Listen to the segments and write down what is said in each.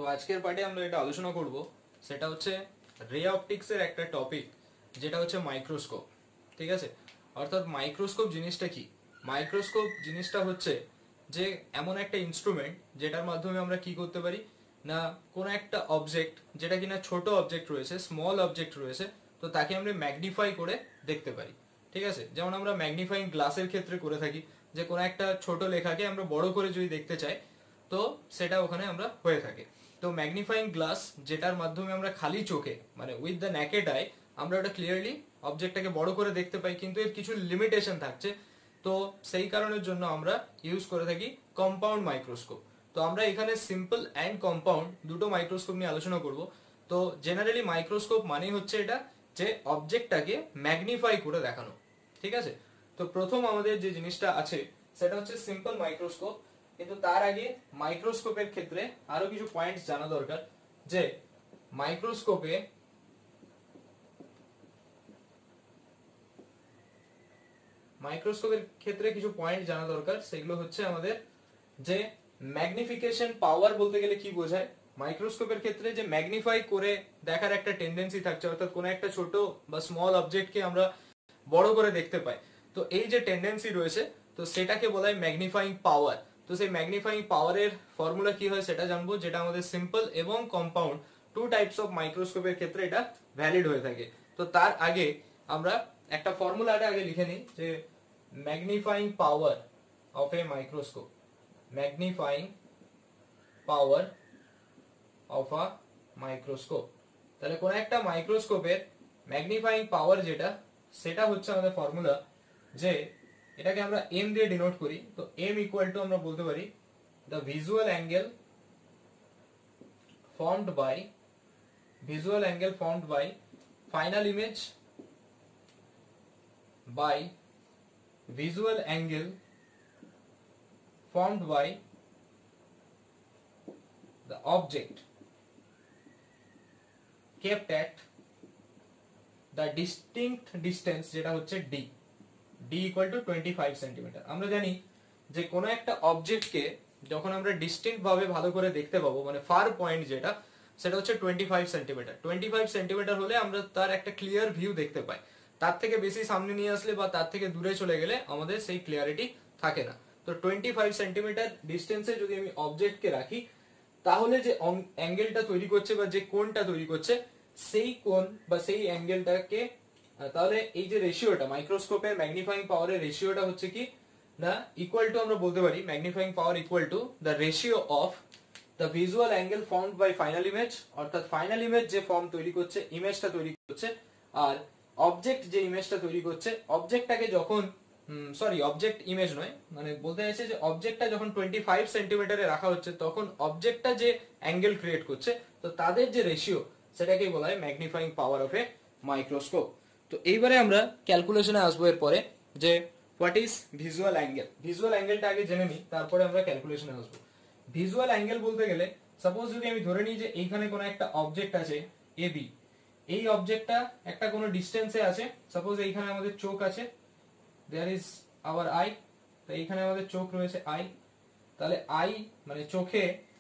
আজকের পার্টে আমরা এটা আলোচনা করব সেটা হচ্ছে রে অপটিক্স এর একটা টপিক যেটা হচ্ছে মাইক্রোস্কোপ। ঠিক আছে, অর্থাৎ মাইক্রোস্কোপ জিনিসটা কি? মাইক্রোস্কোপ জিনিসটা হচ্ছে যে এমন একটা ইনস্ট্রুমেন্ট যেটার মাধ্যমে আমরা কি করতে পারি না, কোনো একটা অবজেক্ট যেটা কিনা ছোট অবজেক্ট রয়েছে, স্মল অবজেক্ট রয়েছে, তো তাকে আমরা ম্যাগনিফাই করে দেখতে পারি। ঠিক আছে, যেমন আমরা ম্যাগনিফাইং গ্লাসের ক্ষেত্রে করে থাকি, যে কোনো একটা ছোট লেখাকে আমরা বড় করে যদি দেখতে চাই তো সেটা ওখানে আমরা হয়ে থাকে। তো ম্যাগনিফাইং গ্লাস যেটার মাধ্যমে আমরা খালি চোখে মানে উইথ দ্য নেকেড আই আমরা ওটা ক্লিয়ারলি অবজেক্টটাকে বড় করে দেখতে পাই, কিন্তু এর কিছু লিমিটেশন থাকছে। তো সেই কারণের জন্য আমরা ইউজ করে থাকি কম্পাউন্ড মাইক্রোস্কোপ। তো আমরা এখানে সিম্পল অ্যান্ড কম্পাউন্ড দুটো মাইক্রোস্কোপ নিয়ে আলোচনা করব। তো জেনারেলি মাইক্রোস্কোপ মানে হচ্ছে এটা যে অবজেক্টটাকে ম্যাগনিফাই করে দেখানো। ঠিক আছে, তো প্রথম আমাদের যে জিনিসটা আছে সেটা হচ্ছে সিম্পল মাইক্রোস্কোপ। কিন্তু তার আগে মাইক্রোস্কোপের ক্ষেত্রে আরো কিছু পয়েন্টস জানা দরকার, যে মাইক্রোস্কোপের ক্ষেত্রে কিছু পয়েন্ট জানা দরকার। সেগুলো হচ্ছে আমাদের যে ম্যাগনিফিকেশন পাওয়ার বলতে গেলে কি বোঝায়। মাইক্রোস্কোপের ক্ষেত্রে যে ম্যাগনিফাই করে দেখার একটা টেন্ডেন্সি থাকছে, অর্থাৎ কোনো একটা ছোট বা স্মল অবজেক্টকে আমরা বড় করে দেখতে পাই, তো এই যে টেন্ডেন্সি রয়েছে তো সেটাকে বলা হয় ম্যাগনিফাইং পাওয়ার। তো সেই ম্যাগনিফাইং পাওয়ারের ফর্মুলা কি হয় সেটা জানবো, যেটা আমাদের সিম্পল এবং কম্পাউন্ড টু টাইপস অফ মাইক্রোস্কোপের ক্ষেত্রে এটা ভ্যালিড হয়ে থাকে। তো তার আগে আমরা একটা ফর্মুলাটা আগে লিখে নিই, যে magnifying power of a microscope, magnifying power of a microscope. তাহলে কোন একটা মাইক্রোস্কোপের ম্যাগনিফাইং পাওয়ার যেটা, সেটা হচ্ছে আমাদের ফর্মুলা, যে এটাকে আমরা এম দিয়ে ডিনোট করি। তো এম ইকুয়াল টু আমরা বলতে পারি the visual angle formed by final image by visual angle formed by the object kept at the distinct distance যেটা হচ্ছে d equal to 25 সেন্টিমিটার। আমরা জানি যে কোনো একটা অবজেক্টকে যখন আমরা ডিস্টিংক্ট ভাবে ভালো করে দেখতে পাবো, মানে ফার পয়েন্ট যেটা, সেটা হচ্ছে 25 সেন্টিমিটার। 25 সেন্টিমিটার হলে আমরা তার একটা ক্লিয়ার ভিউ দেখতে পাই। তার থেকে বেশি সামনে নিয়ে আসলে বা তার থেকে দূরে চলে গেলে আমাদের সেই ক্লিয়ারিটি থাকে না। তো 25 সেন্টিমিটার ডিস্টেন্সে যদি আমি অবজেক্টকে রাখি, তাহলে যে অ্যাঙ্গেলটা তৈরি করছে বা যে কোণটা তৈরি করছে, সেই কোণ বা সেই অ্যাঙ্গেলটাকে, তাহলে এই যে রেশিওটা মাইক্রোস্কোপের ম্যাগনিফাইং পাওয়ারের রেশিওটা হচ্ছে কি না, ইকুয়াল টু আমরা বলতে পারি magnifying power equal to the ratio of the visual angle formed by final image, অর্থাৎ ফাইনাল ইমেজ যে ফর্ম তৈরি করছে, ইমেজটা তৈরি করছে, আর অবজেক্ট যে ইমেজটা তৈরি করছে, অবজেক্টটাকে যখন অবজেক্ট ইমেজ নয়, মানে বলতে চাইছে যে অবজেক্টটা যখন 25 সেন্টিমিটারে রাখা হচ্ছে, তখন অবজেক্টটা যে অ্যাঙ্গেল ক্রিয়েট করছে, তো তাদের যে রেশিও সেটাকেই বলা হয় magnifying power of a microscope. তো এইবারে আমরা ক্যালকুলেশনে আসবো এরপরে, যে what is visual angle. Visual অ্যাঙ্গেলটা আগে জেনে নিই, তারপরে আমরা ক্যালকুলেশনে আসবো। ভিজুয়াল অ্যাঙ্গেল বলতে গেলে সাপোজ যদি আমি ধরে নিই যে এইখানে কোনো একটা অবজেক্ট আছে এ বি, এই অবজেক্টটা একটা কোনো ডিস্টেন্সে আছে, সাপোজ এইখানে আমাদের চোখ আছে, দেয়ার ইজ আওয়ার আই, তো এইখানে আমাদের চোখ রয়েছে আই। তাহলে আই মানে চোখে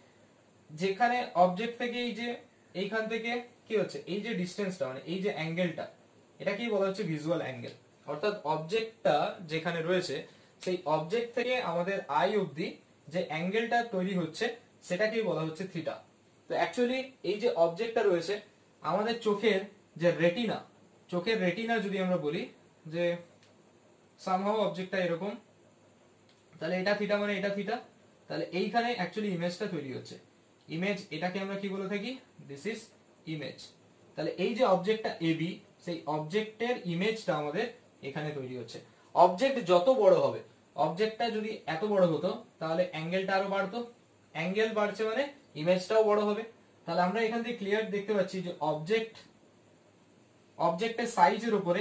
যেখানে অবজেক্ট থেকে এই যে এইখান থেকে কি হচ্ছে, এই যে ডিস্টেন্সটা মানে এই যে অ্যাঙ্গেলটা, এটাকেই বলা হচ্ছে ভিজুয়াল অ্যাঙ্গেল। অর্থাৎ অবজেক্টটা যেখানে রয়েছে সেই অবজেক্ট থেকে আমাদের আই অবধি যে অ্যাঙ্গেলটা তৈরি হচ্ছে সেটাকেই বলা হচ্ছে থিটা। তো অ্যাকচুয়ালি এই যে অবজেক্টটা রয়েছে আমাদের চোখের যে রেটিনা, চোখের রেটিনা যদি আমরা বলি যে সামহাউ অবজেক্টটা এরকম, তাহলে এটা থিটা মানে এটা থিটা, তাহলে এইখানে অ্যাকচুয়ালি ইমেজটা তৈরি হচ্ছে। ইমেজ, এটাকে আমরা কি বলে থাকি, দিস ইজ ইমেজ। তাহলে এই যে অবজেক্টটা এবি, সেই অবজেক্টের ইমেজটা আমাদের এখানে তৈরি হচ্ছে। অবজেক্ট যত বড় হবে, অবজেক্টটা যদি এত বড় হতো তাহলে অ্যাঙ্গেলটা আরো বাড়তো, অ্যাঙ্গেল বাড়ছে মানে ইমেজটাও বড় হবে। তাহলে আমরা এখান থেকে ক্লিয়ার দেখতে পাচ্ছি যে অবজেক্টের সাইজের উপরে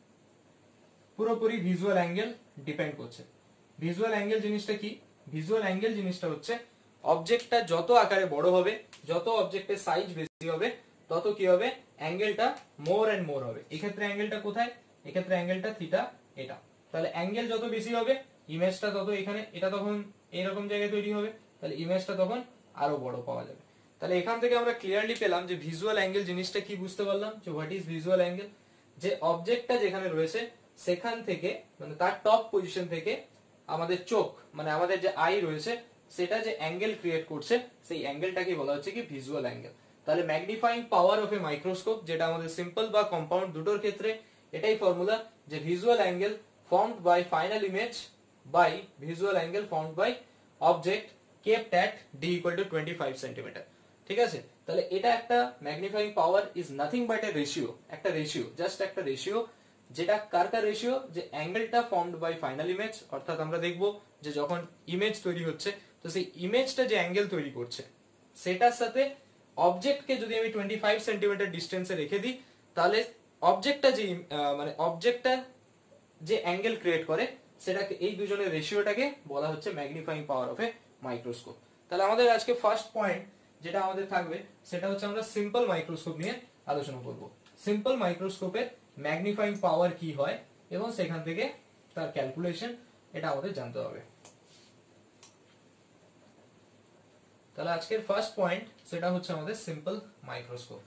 পুরোপুরি ভিজুয়াল অ্যাঙ্গেল ডিপেন্ড করছে। ভিজুয়াল অ্যাঙ্গেল জিনিসটা কি? ভিজুয়াল অ্যাঙ্গেল জিনিসটা হচ্ছে অবজেক্টটা যত আকারে বড় হবে, যত অবজেক্টের সাইজ বেশি হবে, তত কি হবে, অ্যাঙ্গেলটা মোর এন্ড মোর হবে। এক্ষেত্রে অ্যাঙ্গেলটা কোথায়, এক্ষেত্রে অ্যাঙ্গেলটা থিটা, এটা। তাহলে অ্যাঙ্গেল যত বেশি হবে ইমেজটা তত এখানে, এটা তখন এইরকম জায়গায় তৈরি হবে, তাহলে ইমেজটা তখন আরো বড় পাওয়া যাবে। তাহলে এখান থেকে আমরা ক্লিয়ারলি পেলাম যে ভিজুয়াল অ্যাঙ্গেল জিনিসটা কি, বুঝতে পারলাম যে হোয়াট ইজ ভিজুয়াল অ্যাঙ্গেল। যে অবজেক্টটা যেখানে রয়েছে সেখান থেকে মানে তার টপ পজিশন থেকে আমাদের চোখ মানে আমাদের যে আই রয়েছে সেটা যে অ্যাঙ্গেল ক্রিয়েট করছে সেই অ্যাঙ্গেলটাকে বলা হচ্ছে কি ভিজুয়াল অ্যাঙ্গেল। তাহলে magnifying power of a microscope, যেটা আমাদের সিম্পল বা কম্পাউন্ড দুটোর ক্ষেত্রে এটাই ফর্মুলা, যে visual angle formed by final image by visual angle formed by object kept at D equal to 25 centimetre. ঠিক আছে, তাহলে এটা একটা magnifying power is nothing but a ratio, একটা রেশিও, জাস্ট একটা রেশিও, যেটা কার রেশিও, যে অ্যাঙ্গেলটা ফর্মড বাই ফাইনাল ইমেজ, অর্থাৎ আমরা দেখব যে যখন ইমেজ তৈরি হচ্ছে তো সেই ইমেজটা যে অ্যাঙ্গেল তৈরি করছে সেটার সাথে অবজেক্টকে যদি আমি 25 সেন্টিমিটার ডিস্টেন্সে রেখে দিই তাহলে অবজেক্টটা যে মানে অবজেক্টটা যে অ্যাঙ্গেল ক্রিয়েট করে সেটাকে, এই দুজনের রেশিওটাকে বলা হচ্ছে magnifying power of a microscope. তাহলে আমাদের আজকে ফার্স্ট পয়েন্ট যেটা আমাদের থাকবে সেটা হচ্ছে আমরা সিম্পল মাইক্রোস্কোপ নিয়ে আলোচনা করব। সিম্পল মাইক্রোস্কোপের ম্যাগনিফাইং পাওয়ার কি হয় এবং সেখান থেকে তার ক্যালকুলেশন এটা আমাদের জানতে হবে। তাহলে আজকের ফার্স্ট পয়েন্ট সেটা হচ্ছে আমাদের simple microscope.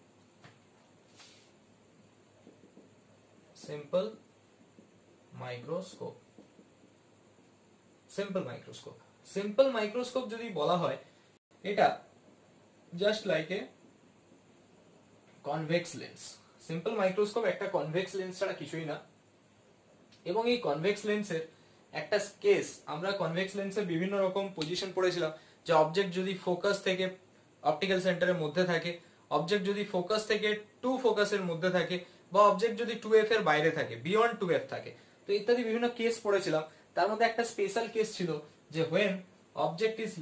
Simple microscope, simple microscope, simple microscope যদি বলা হয় এটা just like a convex lens. Simple microscope একটা কনভেক্স লেন্স ছাড়া কিছুই না, এবং এই কনভেক্স লেন্সের একটা কেস, আমরা কনভেক্স লেন্সের বিভিন্ন রকম পজিশন পড়েছিলাম, যে অবজেক্ট যদি ফোকাস থেকে অপটিক্যাল সেন্টারের মধ্যে থাকে, অবজেক্ট যদি ফোকাস থেকে টু ফোকাসের মধ্যে থাকে, বা অবজেক্ট যদি 2f এর বাইরে থাকে, বিয়ন্ড 2f থাকে, তো ইত্যাদি বিভিন্ন কেস পড়েছিলাম। তার মধ্যে একটা স্পেশাল কেস ছিল যে when object is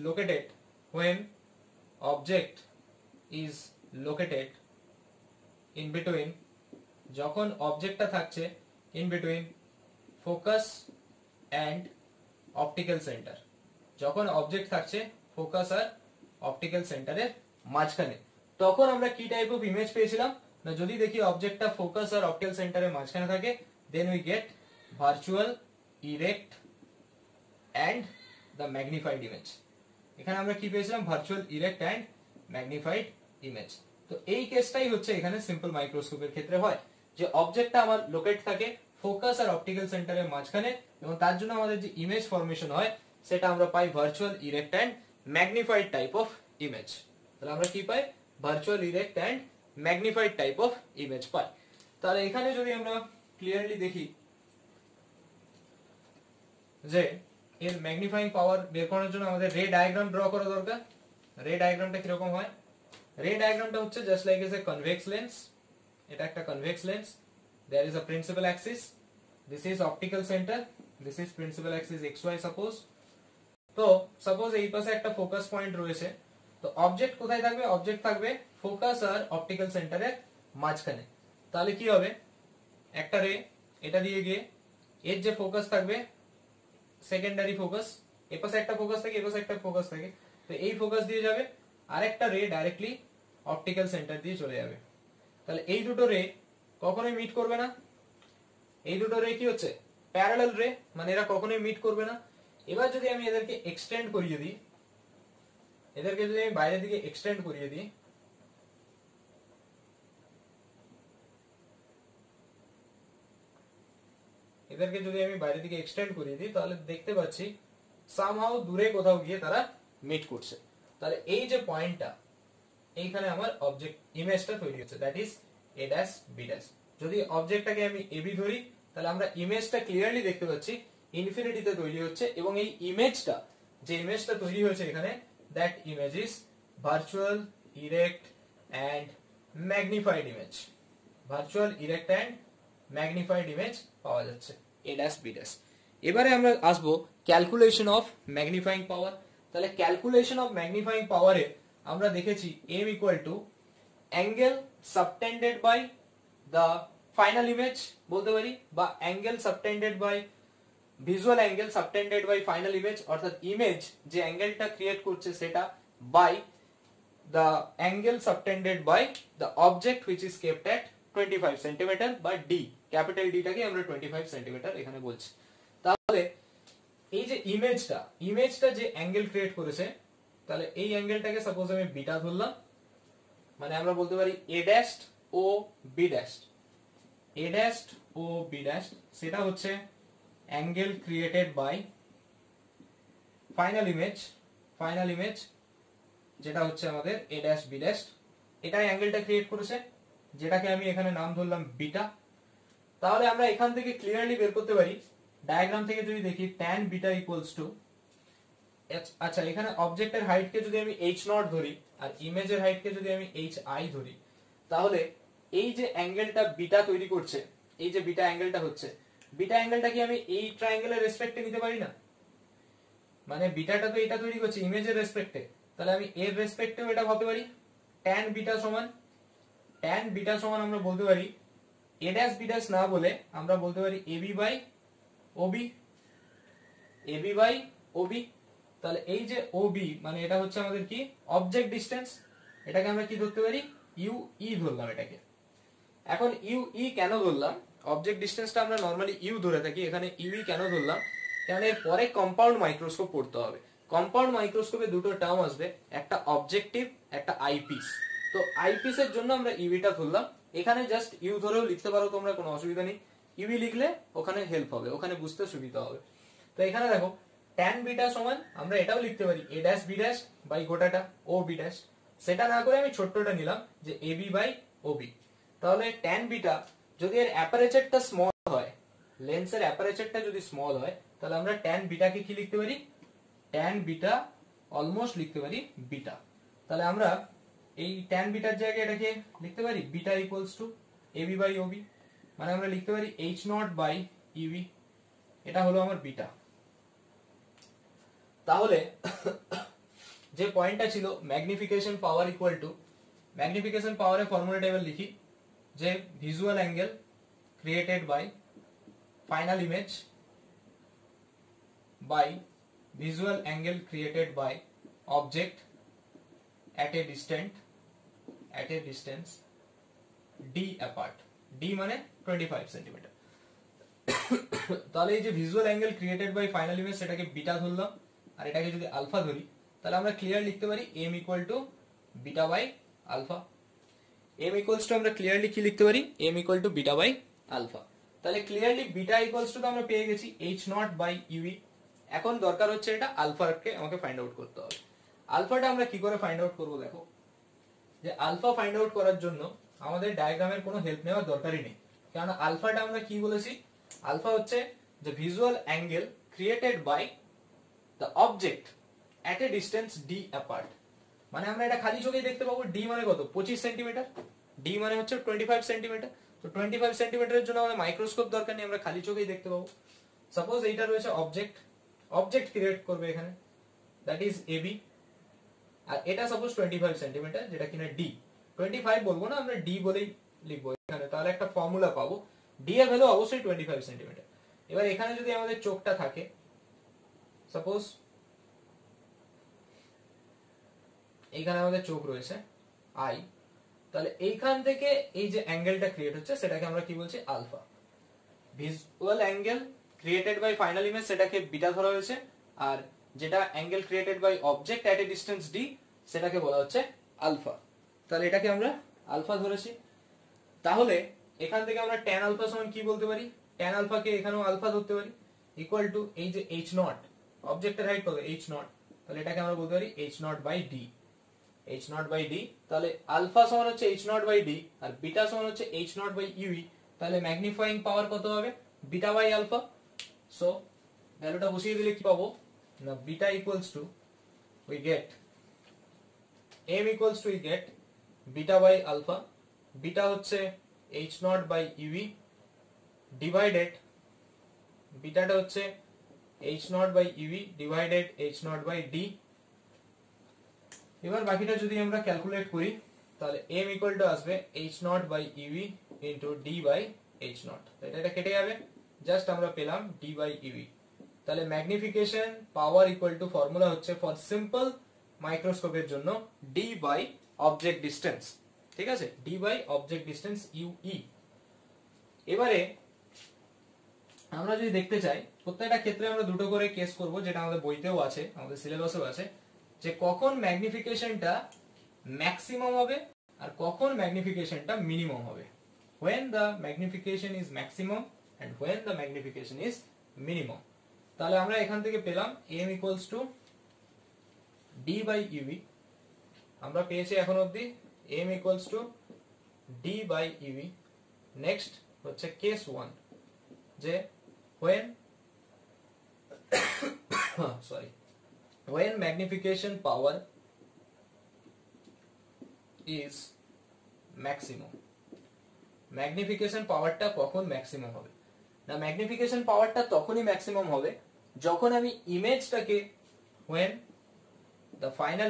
located in between, যখন অবজেক্টটা থাকছে in between focus and optical center, যখন অবজেক্ট থাকছে ফোকাস আর অপটিক্যাল সেন্টারের মাঝখানে, তখন আমরা কি টাইপ অফ ইমেজ পেয়েছিলাম না, যদি দেখি অবজেক্টটা ফোকাস আর অপটিক্যাল সেন্টারের মাঝখানে থাকে then we get virtual erect and the magnified image। এখানে আমরা কি পেয়েছিলাম, virtual erect and magnified image. তো এই কেসটাই হচ্ছে এখানে সিম্পল মাইক্রোস্কোপের ক্ষেত্রে হয়, যে অবজেক্টটা আমার লোকেট থাকে ফোকাস আর অপটিক্যাল সেন্টারের মাঝখানে, এবং তার জন্য আমাদের যে ইমেজ ফরমেশন হয় সেটা আমরা পাই virtual erect and magnified type of image. তাহলে আমরা কি পাই, virtual erect and magnified type of image পাই। তাহলে এখানে যদি আমরা ক্লিয়ারলি দেখি যে এর ম্যাগনিফাইং পাওয়ার বের করার জন্য আমাদের রে ডায়াগ্রাম ড্র করা দরকার। রে ডায়াগ্রামটা কিরকম হয়, রে ডায়াগ্রামটা হচ্ছে just like as a convex lens, এটা একটা convex lens, there is a principal axis, this is optical center, this is principal axis xy suppose. তো সাপোজ এই পাশে একটা ফোকাস পয়েন্ট রয়েছে, তো অবজেক্ট কোথায় থাকবে, অবজেক্ট থাকবে ফোকাস আর অপটিক্যাল সেন্টারের মাঝখানে। তাহলে কি হবে, একটা রে এটা দিয়ে গিয়ে এর যে ফোকাস থাকবে সেকেন্ডারি ফোকাস, এ পাশে একটা ফোকাস থাকে, এ পাশে একটা ফোকাস থাকে, তো এই ফোকাস দিয়ে যাবে, আরেকটা রে ডাইরেক্টলি অপটিক্যাল সেন্টার দিয়ে চলে যাবে। তাহলে এই দুটো রে কখনোই মিট করবে না, এই দুটো রে কি হচ্ছে প্যারালাল রে, মানে এরা কখনোই মিট করবে না। এবার যদি আমি এদেরকে এক্সটেন্ড করিয়ে দিই, এদেরকে যদি আমি বাইরের দিকে এক্সটেন্ড করিয়ে দিই, এদেরকে যদি আমি বাইরের দিকে এক্সটেন্ড করিয়ে দিই তাহলে দেখতে পাচ্ছি সামহাউ দূরে কোথাও গিয়ে তারা মিট করছে। তাহলে এই যে পয়েন্টটা, এইখানে আমার অবজেক্ট ইমেজটা তৈরি হচ্ছে, that is A dash B dash. যদি অবজেক্টটাকে আমি এবি ধরি তাহলে আমরা ইমেজটা ক্লিয়ারলি দেখতে পাচ্ছি ইনফিনিটিতে তৈরি হচ্ছে, এবং এই ইমেজটা, যে ইমেজটা তৈরি হয়েছে এখানে, that image is virtual erect and magnified image. Virtual erect and magnified image পাওয়া যাচ্ছে, এ ড্যাশ বি ড্যাশ। এবারে আমরা আসবো ক্যালকুলেশন অফ ম্যাগনিফাইং পাওয়ার। তাহলে ক্যালকুলেশন অফ ম্যাগনিফাইং পাওয়ারে আমরা দেখেছি m equal to angle subtended by the final image বলতে পারি, বা angle subtended by visual angle subtended by final image, অর্থাৎ ইমেজ যে অ্যাঙ্গেলটা ক্রিয়েট করছে সেটা by the angle subtended by the object which is kept at 25 centimetre বা D, capital ডিটাকে আমরা 25 সেন্টিমিটার এখানে বলছি। তাহলে এই যে ইমেজটা যে অ্যাঙ্গেল ক্রিয়েট করেছে তাহলে এই অ্যাঙ্গেলটাকে সাপোজ আমি বিটা ধরলাম, মানে আমরা বলতে পারি A dashed O B dashed, A dashed O B dashed সেটা হচ্ছে angle created by final image যেটা হচ্ছে আমাদের এ ড্যাশ বি ড্যাশ, এটাই অ্যাঙ্গেলটা ক্রিয়েট করেছে, যেটাকে আমি এখানে নাম ধরলাম বিটা। তাহলে আমরা এখান থেকে ক্লিয়ারলি বের করতে পারি, ডায়াগ্রাম থেকে যদি দেখি tan বিটা ইকুয়ালস টু, আচ্ছা এখানে অবজেক্টের হাইটকে যদি আমি h নট ধরি আর ইমেজের হাইটকে যদি আমি h i ধরি, তাহলে এই যে অ্যাঙ্গেলটা বিটা তৈরি করছে, এই যে বিটা অ্যাঙ্গেলটা হচ্ছে, বিটা অ্যাঙ্গেলটা কি আমি এই ট্রায়াঙ্গেলের রেসপেক্টে নিতে পারি না? মানে বিটাটা তো এটা তৈরি করছে ইমেজের রেসপেক্টে, তাহলে আমি এর রেসপেক্টেও এটা ভাবতে পারি tan বিটা সমান আমরা বলতে পারি a ড্যাশ b ড্যাশ না বলে আমরা বলতে পারি ab বাই ob। তাহলে এই যে ob মানে এটা হচ্ছে আমাদের কি অবজেক্ট ডিসটেন্স, এটাকে আমরা কি ধরতে পারি ue ধরলাম এটাকে। এখন ue কেন ধরলাম, অবজেক্ট ডিসটেন্সটা আমরা নরমালি u ধরে থাকি, এখানে ue কেন ধরলাম, কারণ এর পরে কম্পাউন্ড মাইক্রোস্কোপ পড়তে হবে। কম্পাউন্ড মাইক্রোস্কোপে দুটো টার্ম আসবে, একটা অবজেক্টিভ একটা আইপিস। তো আইপিস এর জন্য আমরা ইউটা ধরলাম, এখানে জাস্ট ইউ ধরেও লিখতে পারো তোমরা, কোনো অসুবিধা নেই, ইউই লিখলে ওখানে হেল্প হবে, ওখানে বুঝতে সুবিধা হবে। তো এখানে দেখো tan বিটা সমান আমরা এটাও লিখতে পারি a dash b dash by গোটাটা ও b ড্যাশ, সেটা না করে আমি ছোট্টটা নিলাম যে ab বাই ob। তাহলে tan বিটা যদি এর অ্যাপারেচারটা স্মল হয়, লেন্সের অ্যাপারেচারটা যদি স্মল হয়, তাহলে আমরা tan বিটাকে কি লিখতে পারি, tan বিটা অলমোস্ট লিখতে পারি বিটা। তাহলে আমরা এই tan বিটার জায়গায় এটাকে লিখতে পারি beta equals to ab by ob, মানে আমরা লিখতে পারি h নট বাই ue, এটা হলো আমার বিটা। তাহলে যে পয়েন্টটা ছিল magnification power equal to, magnification পাওয়ারের ফর্মুলাটা এবার লিখি, যে visual angle created by final image by visual angle created by object at a distance d apart, d মানে 25 সেন্টিমিটার। তাহলে এই যে visual angle created by final image সেটাকে বিটা ধরলাম, আর এটাকে যদি আলফা ধরি, তাহলে আমরা ক্লিয়ার লিখতে পারি m equal to beta by alpha. m equals to আমরা ক্লিয়ারলি কি লিখতে পারি, m equal to beta by alpha. তাহলে ক্লিয়ারলি বিটা ইকুয়ালস টু তো আমরা পেয়ে গেছি h নট বাই ue। এখন দরকার হচ্ছে এটা আলফাকে আমাকে ফাইন্ড আউট করতে হবে। আলফাটা আমরা কি করে ফাইন্ড আউট করব, দেখো যে আলফা ফাইন্ড আউট করার জন্য আমাদের ডায়াগ্রামের কোনো হেল্প নেওয়ার দরকারই নেই, কারণ আলফাটা আমরা কি বলেছি, আলফা হচ্ছে the visual angle created by the object at a distance d apart। মানে আমরা এটা খালি চোখেই দেখতে পাবো, d মানে কত 25 সেন্টিমিটার, d মানে হচ্ছে 25 সেন্টিমিটার। তো 25 সেন্টিমিটারের জন্য আমাদের মাইক্রোস্কোপ দরকার নেই, আমরা খালি চোখেই দেখতে পাবো। সাপোজ এইটা রয়েছে অবজেক্ট ক্রিয়েট করবে এখানে, দ্যাট ইজ ab, আর এটা সাপোজ 25 সেন্টিমিটার যেটা কিনা d, 25 বলবো না, আমরা d বলেই লিখবো এখানে, তাহলে একটা ফর্মুলা পাবো, d এর ভ্যালু অবশ্যই 25 সেন্টিমিটার। এবার এখানে যদি আমাদের চোখটা থাকে, সাপোজ এইখানে আমাদের চোখ রয়েছে i, তাহলে এইখান থেকে এই যে অ্যাঙ্গেলটা ক্রিয়েট হচ্ছে সেটাকে আমরা কি বলছি alpha. Visual angle created by final image সেটাকে বিটা ধরা হয়েছে, আর যেটা angle created by object at a distance d সেটাকে বলা হচ্ছে আলফা। তাহলে এটাকে আমরা আলফা ধরেছি। তাহলে এখান থেকে আমরা tan আলফা সমান কি বলতে পারি, tan আলফাকে এখানেও আলফা ধরতে পারি, ইকুয়াল টু এই যে h নট, অবজেক্টের হাইট কত h নট, তাহলে এটাকে আমরা বলতে পারি h not by d, h not by d। তাহলে আলফা সমান হচ্ছে h নট বাই d আর বিটা সমান হচ্ছে h নট বাই ue, তাহলে ম্যাগনিফাইং পাওয়ার কত হবে বিটা বাই আলফা। সো ভ্যালুটা বসিয়ে দিলে কি পাবো না, beta equals to we get m equals to we get beta by alpha, beta হচ্ছে h not by ue divided, বিটাটা হচ্ছে h not by ue divided h not by d। এবার বাকিটা যদি আমরা ক্যালকুলেট করি, তাহলে m ইকুয়াল টু আসবে h not by ue into d by h not, এটা কেটে যাবে, জাস্ট আমরা পেলাম d বাই ue। তাহলে magnification power equal to formula হচ্ছে ফর সিম্পল মাইক্রোস্কোপের জন্য d বাই অবজেক্ট ডিসটেন্স, ঠিক আছে, d by object distance ue। এবারে আমরা যদি দেখতে চাই, প্রত্যেকটা ক্ষেত্রে আমরা দুটো করে কেস করব, যেটা আমাদের বইতেও আছে, আমাদের সিলেবাসেও আছে। যে কখন ম্যাগনিফিকেশনটা ম্যাক্সিমাম হবে আর কখন ম্যাগনিফিকেশনটা মিনিমাম হবে, when the magnification is maximum and when the magnification is minimum। তাহলে আমরা এখান থেকে পেলাম m equals to d by uv, আমরা পেয়েছি এখন অবধি m equals to d by uv। Next হচ্ছে কেস 1, যে when when magnification power is maximum, magnification পাওয়ারটা কখন ম্যাক্সিমাম হবে না, ম্যাগনিফিকেশন পাওয়ারটা তখনই ম্যাক্সিমাম হবে যখন আমি ইমেজটাকে when the final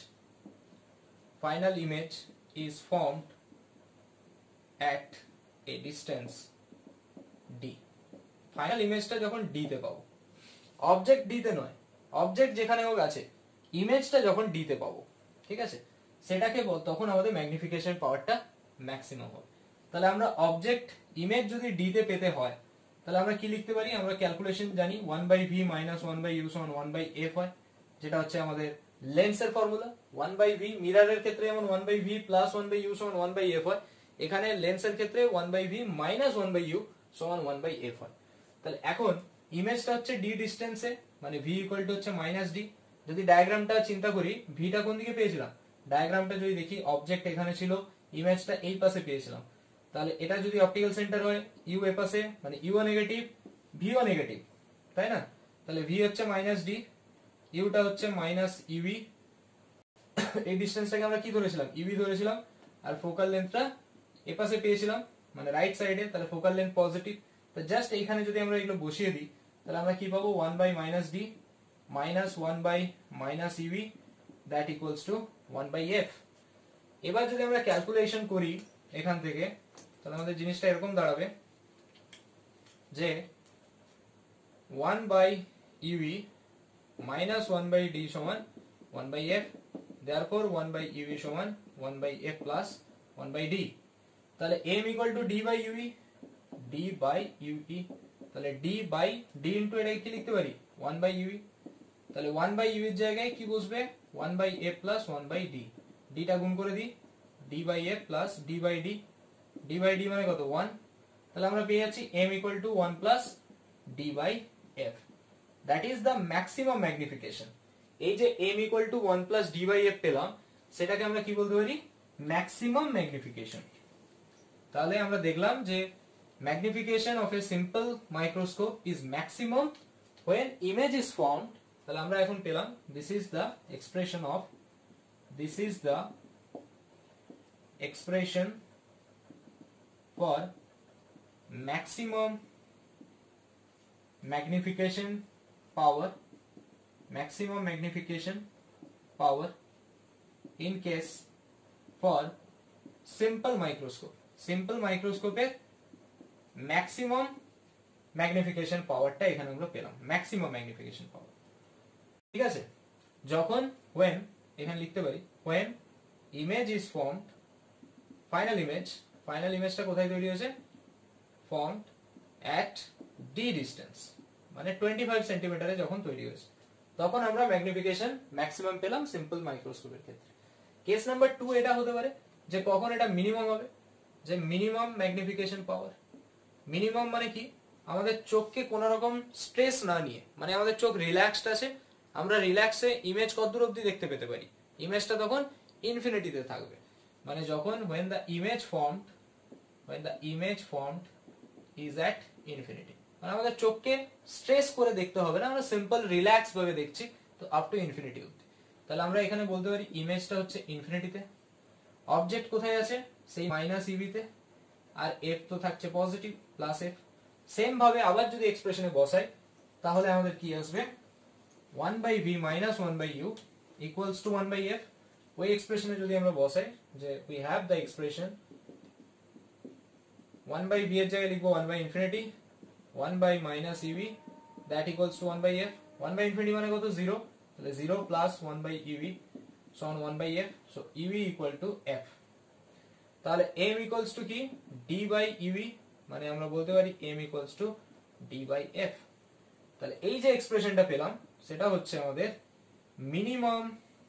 image is formed at a distance d, final ইমেজটা যখন d তে পাবো, অবজেক্ট d তে নয়, অবজেক্ট যেখানে হোক আছে, ইমেজটা যখন d তে পাবো, ঠিক আছে, সেটাকে তখন আমাদের ম্যাগনিফিকেশন পাওয়ারটা ম্যাক্সিমাম হবে। তাহলে আমরা অবজেক্ট ইমেজ যদি d তে পেতে হয় তাহলে আমরা কি লিখতে পারি, আমরা ক্যালকুলেশন জানি 1/v - 1/u = 1/f হয়, যেটা হচ্ছে আমাদের লেন্সের ফর্মুলা। 1/v মিররের ক্ষেত্রে যেমন 1/v + 1/u = 1/f হয়, এখানে লেন্সের ক্ষেত্রে 1/v - 1/u = 1/f হয়। তাহলে এখন ইমেজটা হচ্ছে d ডিসটেন্সে, মানে v = হচ্ছে -d। যদি ডায়াগ্রামটা চিন্তা করি, ভিটা কোন দিকে পেয়েছিলাম, ডায়াগ্রামটা যদি দেখি, অবজেক্ট এখানে ছিল, ইমেজটা এই পাশে পেয়েছিলাম, তাহলে এটা যদি অপটিক্যাল সেন্টার হয়, ইউ এ পাশে, মানে ইউ নেগেটিভ ভিও নেগেটিভ, তাই না, তাহলে ভি হচ্ছে -d, ইউটা হচ্ছে -ইউভি, এই ডিসটেন্সটাকে আমরা কি ধরেছিলাম, ইউভি ধরেছিলাম, আর ফোকাল লেন্থটা এ পাশে পেয়েছিলাম মানে রাইট সাইডে, তাহলে ফোকাল লেন্থ পজিটিভ। তো জাস্ট এইখানে যদি আমরা এগুলো বসিয়ে দিই তাহলে আমরা কি পাবো, 1/-d - 1/-uv that equals to 1/f। এবার যদি আমরা ক্যালকুলেশন করি এখান থেকে, তাহলে আমাদের জিনিসটা এরকম দাঁড়াবে যে 1/uv - 1/d = 1/f, therefore 1/uv = 1/f plus 1/d। তাহলে m = d by uv, d by uv, তাহলে d by d into এটাকে কি লিখতে পারি, 1/uv। তাহলে 1/uv এর জায়গায় কি বসবে, 1/f plus 1/d, d টা গুণ করে দিই, d by f plus d by d, d by d মানে কত, 1। তাহলে আমরা পেয়ে যাচ্ছি m = 1 plus d by f, that is the maximum magnification। এই যে m = 1 plus d by f পেলাম, সেটাকে আমরা কি বলতে পারি, ম্যাক্সিমাম ম্যাগনিফিকেশন। তাহলে আমরা দেখলাম যে magnification of a simple microscope is maximum when image is formed। তাহলে আমরা এখন পেলাম this is the expression for maximum magnification power in case for simple microscope। Simple মাইক্রোস্কোপের ম্যাক্সিমাম ম্যাগনিফিকেশন পাওয়ারটা এখানে আমরা পেলাম, ম্যাক্সিমাম ম্যাগনিফিকেশন পাওয়ার, ঠিক আছে। যখন when এখানে লিখতে পারি when image is formed, final ইমেজটা কোথায় তৈরি হয়েছে, formed at d distance, মানে 25 সেন্টিমিটারে যখন তৈরি হয়েছে, তখন আমরা ম্যাগনিফিকেশন ম্যাক্সিমাম পেলাম সিম্পল মাইক্রোস্কোপের ক্ষেত্রে। কেস নাম্বার 2 এটা হতে পারে যে কখন এটা মিনিমাম হবে, যে মিনিমাম ম্যাগনিফিকেশন পাওয়ার। মিনিমাম মানে কি, আমাদের চোখকে কোনো রকম স্ট্রেস না নিয়ে, মানে আমাদের চোখ রিল্যাক্সড আছে, আমরা রিল্যাক্সে ইমেজ কতদূর অবধি দেখতে পেতে পারি, ইমেজটা তখন ইনফিনিটিতে থাকবে। মানে যখন when the image formed is at infinity, মানে আমাদের চোখকে স্ট্রেস করে দেখতে হবে না, আমরা সিম্পল রিল্যাক্স ভাবে দেখছি, তো আপ টু ইনফিনিটি অবধি। তাহলে আমরা এখানে বলতে পারি ইমেজটা হচ্ছে ইনফিনিটিতে, অবজেক্ট কোথায় আছে, সেই -ev তে, আর f তো থাকছে পজিটিভ +f। সেম ভাবে আবার যদি এক্সপ্রেশনে বসাই তাহলে আমাদের কি আসবে, 1/v - 1/u = 1/f। ওই এক্সপ্রেশনে যদি আমরা বসাই যে we have the expression 1/v এর জায়গায় লিখবো 1/∞, 1/-ev that equals to 1/f। 1/∞ মানে কত, 0, তাহলে 0 plus 1/ev = 1/f, so ev = f। তাহলে m equals to কি, d by uv, মানে আমরা বলতে পারি m equals to d by f। তাহলে এই যে এক্সপ্রেশনটা পেলাম সেটা হচ্ছে আমাদের minimum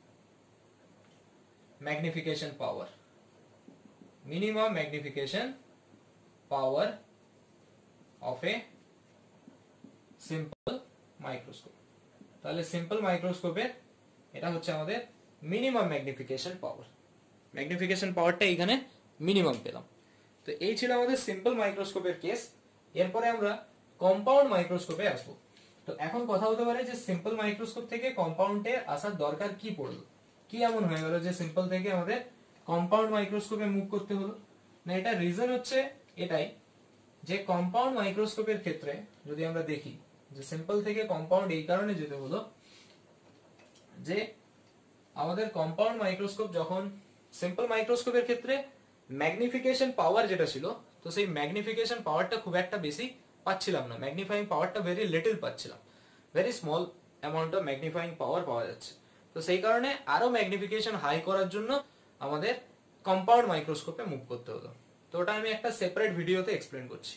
magnification power, minimum magnification power of a simple microscope. তাহলে সিম্পল মাইক্রোস্কোপের এটা হচ্ছে আমাদের মিনিমাম ম্যাগনিফিকেশন পাওয়ার, ম্যাগনিফিকেশন পাওয়ারটা এখানে মিনিমাম পেলাম। তো এই ছিল আমাদের সিম্পল মাইক্রোস্কোপের কেস। এরপরে আমরা কম্পাউন্ড মাইক্রোস্কোপে আসবো। তো এখন কথা হতে পারে যে সিম্পল মাইক্রোস্কোপ থেকে কম্পাউন্ডে আসার দরকার কি পড়লো, কি এমন হয়ে গেল যে সিম্পল থেকে আমাদের কম্পাউন্ড মাইক্রোস্কোপে মুভ করতে হলো। না, এটা রিজন হচ্ছে এটাই যে কম্পাউন্ড মাইক্রোস্কোপের ক্ষেত্রে যদি আমরা দেখি যে সিম্পল থেকে কম্পাউন্ড এই কারণে যেতে হলো যে আমাদের কম্পাউন্ড মাইক্রোস্কোপ যখন সিম্পল মাইক্রোস্কোপের ক্ষেত্রে ম্যাগনিফিকেশন পাওয়ার যেটা ছিল, তো সেই ম্যাগনিফিকেশন পাওয়ারটা খুব একটা বেশি পাচ্ছিলাম না, ম্যাগনিফাইং পাওয়ারটা ভেরি লিটল পাচ্ছিলাম, very small amount of magnifying power পাওয়া যাচ্ছে। তো সেই কারণে আরো ম্যাগনিফিকেশন হাই করার জন্য আমাদের কম্পাউন্ড মাইক্রোস্কোপে মুভ করতে হতো। তো ওটা আমি একটা সেপারেট ভিডিওতে এক্সপ্লেন করছি।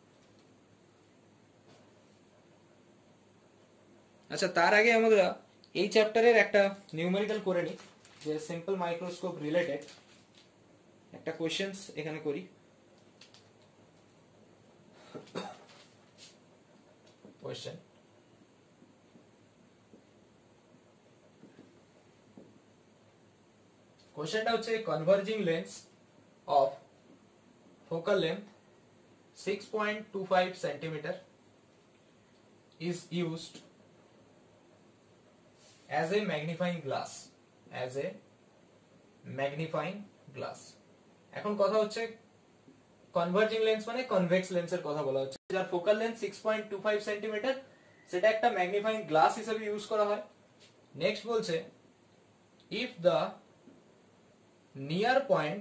আচ্ছা, তার আগে আমরা এই চ্যাপ্টারের একটা নিউমেরিক্যাল করে নিই, যে সিম্পল মাইক্রোস্কোপ রিলেটেড একটা কোশ্চেন্স এখানে করি। কোশ্চেন, কোশ্চেনটা হচ্ছে converging lens of focal length 6.25 centimeter is used as a magnifying glass, as a magnifying glass। এখন কথা হচ্ছে কনভার্জিং লেন্স মানে কনভেক্স লেন্সের কথা বলা হচ্ছে, যার ফোকাল লেন্থ 6.25 সেন্টিমিটার, সেটা একটা ম্যাগনিফাইং গ্লাস হিসেবে ইউজ করা হয়। নেক্সট বলছে if the near point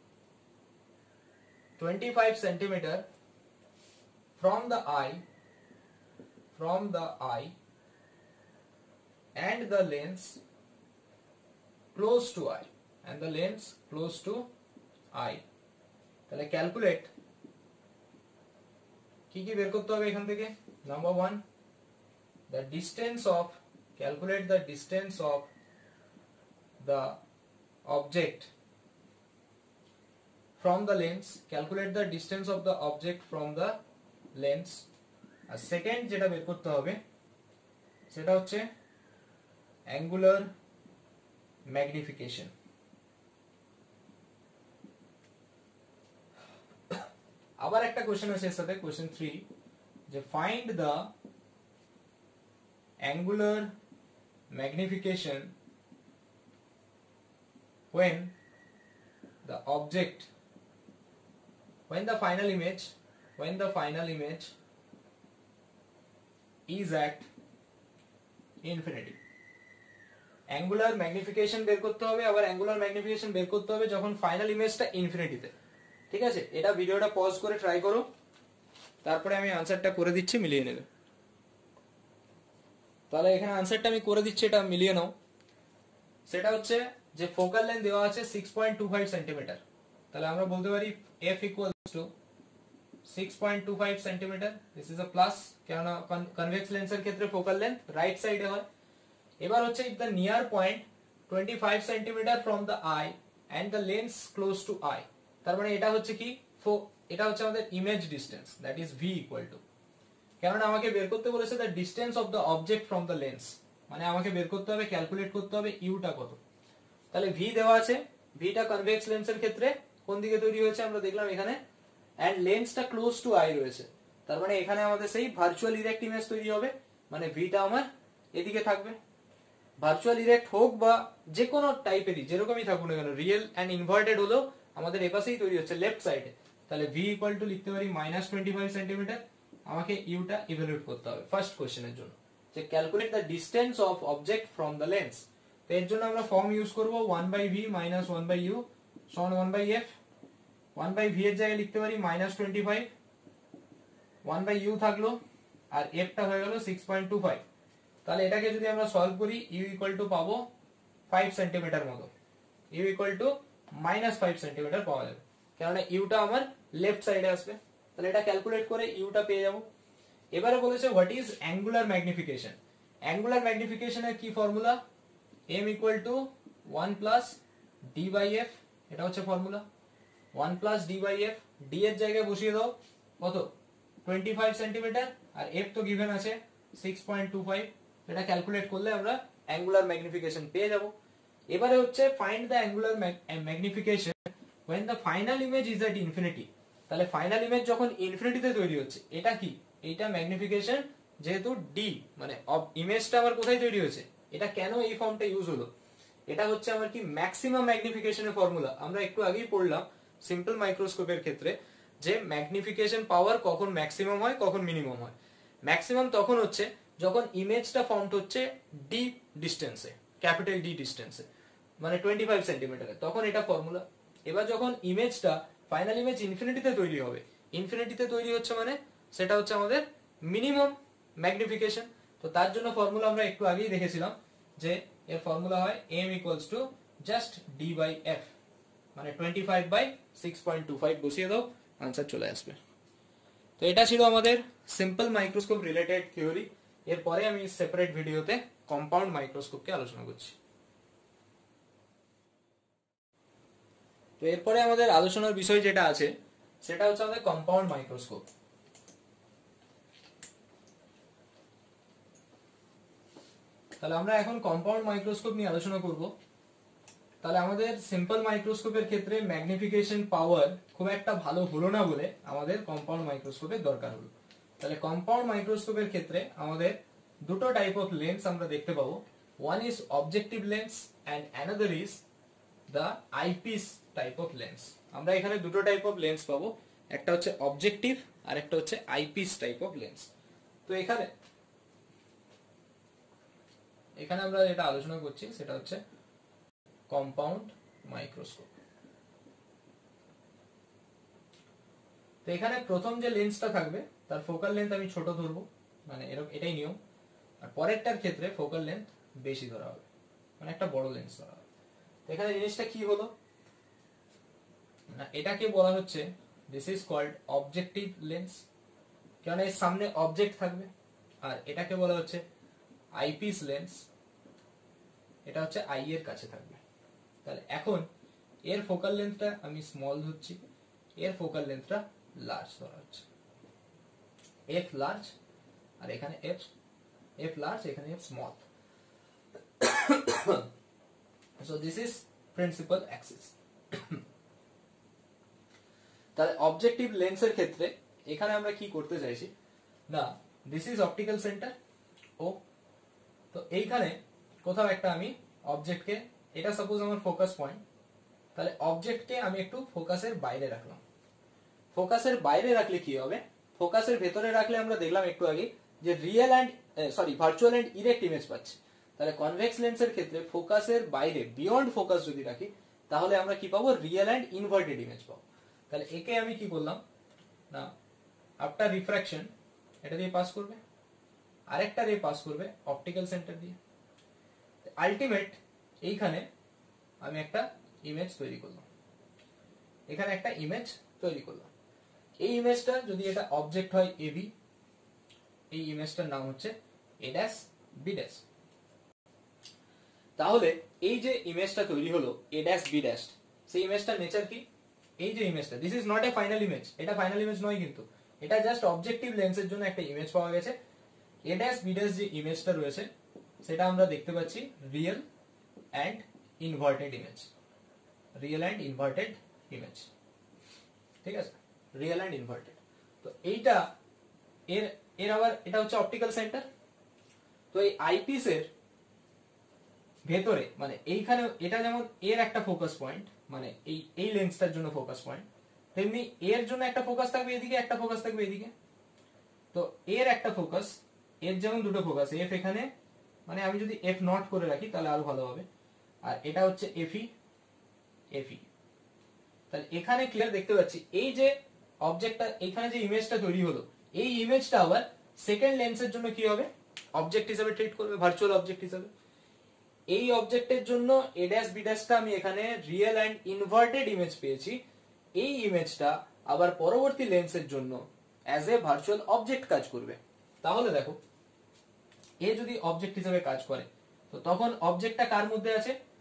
25 centimeter from the eye and the lens close to eye, তাহলে ক্যালকুলেট কি কি বের করতে হবে এখান থেকে। Number 1, the distance of, calculate the distance of the object from the lens, calculate the distance of the object from the lens। আর second যেটা বের করতে হবে সেটা হচ্ছে অ্যাঙ্গুলার ম্যাগনিফিকেশন। আবার একটা কোশ্চেন আছে এর সাথে, কোশ্চেন 3, যে find the angular magnification when the object, when the final image is at infinity। Angular magnification বের করতে হবে, আবার অ্যাঙ্গুলার ম্যাগনিফিকেশন বের করতে হবে যখন ফাইনাল ইমেজটা ইনফিনিটিতে। ঠিক আছে, এটা ভিডিওটা পজ করে ট্রাই করো, তারপরে আমি আনসারটা করে দিচ্ছি, মিলিয়ে নেবে। তাহলে এখানে আনসারটা আমি করে দিচ্ছি, এটা মিলিয়ে নাও। সেটা হচ্ছে যে ফোকাল লেন্থ দেওয়া আছে 6.25 সেন্টিমিটার, তাহলে আমরা বলতে পারি f equals to 6.25 centimetre. This is a plus, কেননা কনভেক্স লেন্সের ক্ষেত্রে ফোকাল লেন্থ রাইট সাইডে হয়। এবার হচ্ছে if the near point 25 centimetre from the eye and the lens close to eye, তার মানে এটা হচ্ছে কি, এটা হচ্ছে আমাদের image distance, that is v equal to, কেননা আমাকে বের করতে বলেছে the distance of the object from the lens, মানে আমাকে বের করতে হবে, ক্যালকুলেট করতে হবে ইউটা কত। তাহলে v দেওয়া আছে, vটা কনভেক্স লেন্সের ক্ষেত্রে কোন দিকে তৈরি হয়েছে আমরা দেখলাম এখানে, এন্ড লেন্সটা ক্লোজ টু আই রয়েছে, তার মানে এখানে আমাদের সেই ভার্চুয়াল ইরেক্ট ইমেজ তৈরি হবে, মানে vটা আমার এদিকে থাকবে। ভার্চুয়াল ইরেক্ট হোক বা যে কোনো টাইপেরই, যেরকমই থাকুক না কেন, রিয়েল এন্ড ইনভার্টেড হলো আমাদের এপাশেই তৈরি হচ্ছে, লেফট সাইডে। তাহলে v ইকুয়াল টু লিখতে পারি -25 সেন্টিমিটার। আমাকে ইউটা ইভালুয়েট করতে হবে ফার্স্ট কোশ্চেনের জন্য, যে calculate the distance of object from the lens. তো এর জন্য আমরা ফর্ম ইউজ করব 1/v - 1/u সমান 1/f। 1/v এর জায়গায় লিখতে পারি -25, 1/u থাকলো, আর f টা হয়ে গেল 6.25। তাহলে এটাকে যদি আমরা সলভ করি, u ইকুয়াল টু পাবো 5 সেন্টিমিটার মতো, u ইকুয়াল টু -5 সেন্টিমিটার পাওয়া যাবে, কারণ ইউটা আমার লেফট সাইডে আসবে। তাহলে এটা ক্যালকুলেট করে ইউটা পেয়ে যাব। এবারে বলেছে হোয়াট ইজ অ্যাঙ্গুলার ম্যাগনিফিকেশন। অ্যাঙ্গুলার ম্যাগনিফিকেশনের কি formula, m equal to 1 plus D by f, এটা হচ্ছে formula. 1 plus D by f, d এর জায়গায় বসিয়ে দাও কত 25 সেন্টিমিটার, আর এফ তো গিভেন আছে 6.25, এটা ক্যালকুলেট করলে আমরা অ্যাঙ্গুলার ম্যাগনিফিকেশন পেয়ে যাব। এবারে হচ্ছে find the angular magnification when the final image is at infinity। তাহলে ফাইনাল ইমেজ যখন ইনফিনিটিতে তৈরি হচ্ছে, এটা কি, এইটা ম্যাগনিফিকেশন, যেহেতু ডি মানে ইমেজটা আমার কোথায় তৈরি হচ্ছে, এটা কেন এই ফর্মটা ইউজ হলো, এটা হচ্ছে আমার কি ম্যাক্সিমাম ম্যাগনিফিকেশনের ফর্মুলা। আমরা একটু আগেই পড়লাম সিম্পল মাইক্রোস্কোপের ক্ষেত্রে যে ম্যাগনিফিকেশন পাওয়ার কখন ম্যাক্সিমাম হয় কখন মিনিমাম হয়। ম্যাক্সিমাম তখন হচ্ছে যখন ইমেজটা ফর্মড হচ্ছে ডি ডিস্টেন্সে, ক্যাপিটাল ডি ডিস্টেন্সে, মানে 25 সেন্টিমিটারে, তখন এটা ফর্মুলা। এবার যখন ইমেজটা ফাইনাল ইমেজ ইনফিনিটিতে তৈরি হবে, ইনফিনিটিতে তৈরি হচ্ছে মানে সেটা হচ্ছে আমাদের মিনিমাম ম্যাগনিফিকেশন। তো তার জন্য ফর্মুলা আমরা একটু আগেই দেখেছিলাম যে এর ফর্মুলা হয় m equals to just d by f, মানে 25 বাই 6.25 বসিয়ে দাও, आंसर চলে আসবে। তো এটা ছিল আমাদের সিম্পল মাইক্রোস্কোপ রিলেটেড থিওরি। এরপরে আমি সেপারেট ভিডিওতে কম্পাউন্ড মাইক্রোস্কোপকে আলোচনা করছি। তো এরপরে আমাদের আলোচনার বিষয় যেটা আছে সেটা হচ্ছে আমাদের কম্পাউন্ড মাইক্রোস্কোপ। তাহলে আমরা এখন কম্পাউন্ড মাইক্রোস্কোপ নিয়ে আলোচনা করব। তাহলে আমাদের সিম্পল মাইক্রোস্কোপের ক্ষেত্রে ম্যাগনিফিকেশন পাওয়ার খুব একটা ভালো হলো না বলে আমাদের কম্পাউন্ড মাইক্রোস্কোপের দরকার হলো। তাহলে কম্পাউন্ড মাইক্রোস্কোপের ক্ষেত্রে আমাদের দুটো টাইপ অফ লেন্স আমরা দেখতে পাবো। One is objective lens and another is the eyepiece type of lens. আমরা এখানে দুটো টাইপ অফ লেন্স পাবো, একটা হচ্ছে অবজেক্টিভ আর একটা হচ্ছে আইপিস টাইপ অফ লেন্স। তো এখানে আমরা যেটা আলোচনা করছি সেটা হচ্ছে কম্পাউন্ড মাইক্রোস্কোপ। তো এখানে প্রথম যে লেন্সটা থাকবে তার ফোকাল লেন্থ আমি ছোট ধরবো, মানে এটাই নিয়ম। আর পরেরটার ক্ষেত্রে ফোকাল লেন্থ বেশি ধরা হবে, মানে একটা বড় লেন্স ধরা হবে। তো এখানে জিনিসটা কি হলো না, এটাকে বলা হচ্ছে this is called objective lens, কারণ এর সামনে অবজেক্ট থাকবে। আর এটাকে বলা হচ্ছে আইপিস লেন্স, এটা হচ্ছে আই এর কাছে থাকবে। তাহলে এখন এর ফোকাল লেন্থটা আমি স্মল ধরছি, এর ফোকাল লেন্থটা লার্জ ধরা হচ্ছে, এফ লার্জ, আর এখানে এফ লার্জ, এখানে f small. So this is principal axis. তাহলে অবজেক্টিভ লেন্সের ক্ষেত্রে এখানে আমরা কি করতে চাইছি না, this is optical centre O, তো এইখানে কোথাও একটা আমি অবজেক্টকে, এটা সাপোজ আমার ফোকাস পয়েন্ট, তাহলে অবজেক্টকে আমি একটু ফোকাসের বাইরে রাখলাম। ফোকাসের বাইরে রাখলে কি হবে, ফোকাসের ভেতরে রাখলে আমরা দেখলাম একটু আগে যে ভার্চুয়াল এন্ড ইরেক্ট ইমেজ পাচ্ছি। তাহলে কনভেক্স লেন্সের ক্ষেত্রে ফোকাসের বাইরে বিয়ন্ড ফোকাস যদি রাখি তাহলে আমরা কি পাবো, রিয়েল এন্ড ইনভার্টেড ইমেজ পাবো। তাহলে একে আমি কি করলাম না, আফটার রিফ্র্যাকশন এটা দিয়ে পাস করবে, আরেকটা রে পাস করবে অপটিক্যাল সেন্টার দিয়ে। আলটিমেট এইখানে আমি একটা ইমেজ তৈরি করলাম, এখানে একটা ইমেজ তৈরি করলাম। এই ইমেজটা যদি এটা অবজেক্ট হয় এবি, এই ইমেজটার নাম হচ্ছে এ ড্যাশ বি ড্যাশ। তাহলে এই যে ইমেজটা তৈরি হলো এ ড্যাশ বি ড্যাশ, সেই ইমেজটার নেচার কি, এই যে ইমেজটা, this is not a final image, এটা ফাইনাল ইমেজ নয়, কিন্তু এটা জাস্ট অবজেক্টিভ লেন্সের জন্য একটা ইমেজ পাওয়া গেছে। এ ড্যাশ বি ড্যাশ যে ইমেজটা রয়েছে সেটা আমরা দেখতে পাচ্ছি real and inverted image, real and inverted image, ঠিক আছে, রিয়েল অ্যান্ড ইনভার্টেড। তো এইটা এর আবার এটা হচ্ছে অপটিক্যাল সেন্টার। তো এই আইপিস এর ভেতরে মানে এইখানে এটা যেমন এর একটা ফোকাস পয়েন্ট, মানে এই লেন্সটার জন্য ফোকাস পয়েন্ট, তেমনি এর জন্য একটা ফোকাস থাকবে এদিকে, একটা ফোকাস থাকবে এদিকে। তো এর একটা ফোকাস, এর যেমন দুটো ফোকাস, এফ এখানে, মানে আমি যদি এফ নট করে রাখি তাহলে আরো ভালো হবে, আর এটা হচ্ছে এফই এফই। তাহলে এখানে ক্লিয়ার দেখতে পাচ্ছি এই যে অবজেক্টটা, এখানে যে ইমেজটা তৈরি হলো, এই ইমেজটা আবার সেকেন্ড লেন্সের জন্য কি হবে, অবজেক্ট হিসেবে ট্রিট করবে, ভার্চুয়াল অবজেক্ট হিসেবে। এই অবজেক্টের জন্য এ ড্যাশ বি ড্যাশটা আমি এখানে রিয়েল অ্যান্ড ইনভার্টেড ইমেজ পেয়েছি, এই ইমেজটা আবার পরবর্তী লেন্সের জন্য অ্যাজ এ ভার্চুয়াল অবজেক্ট কাজ করবে। তাহলে দেখো এ যদি অবজেক্ট হিসেবে কাজ করে তো তখন অবজেক্টটা কার মধ্যে আছে,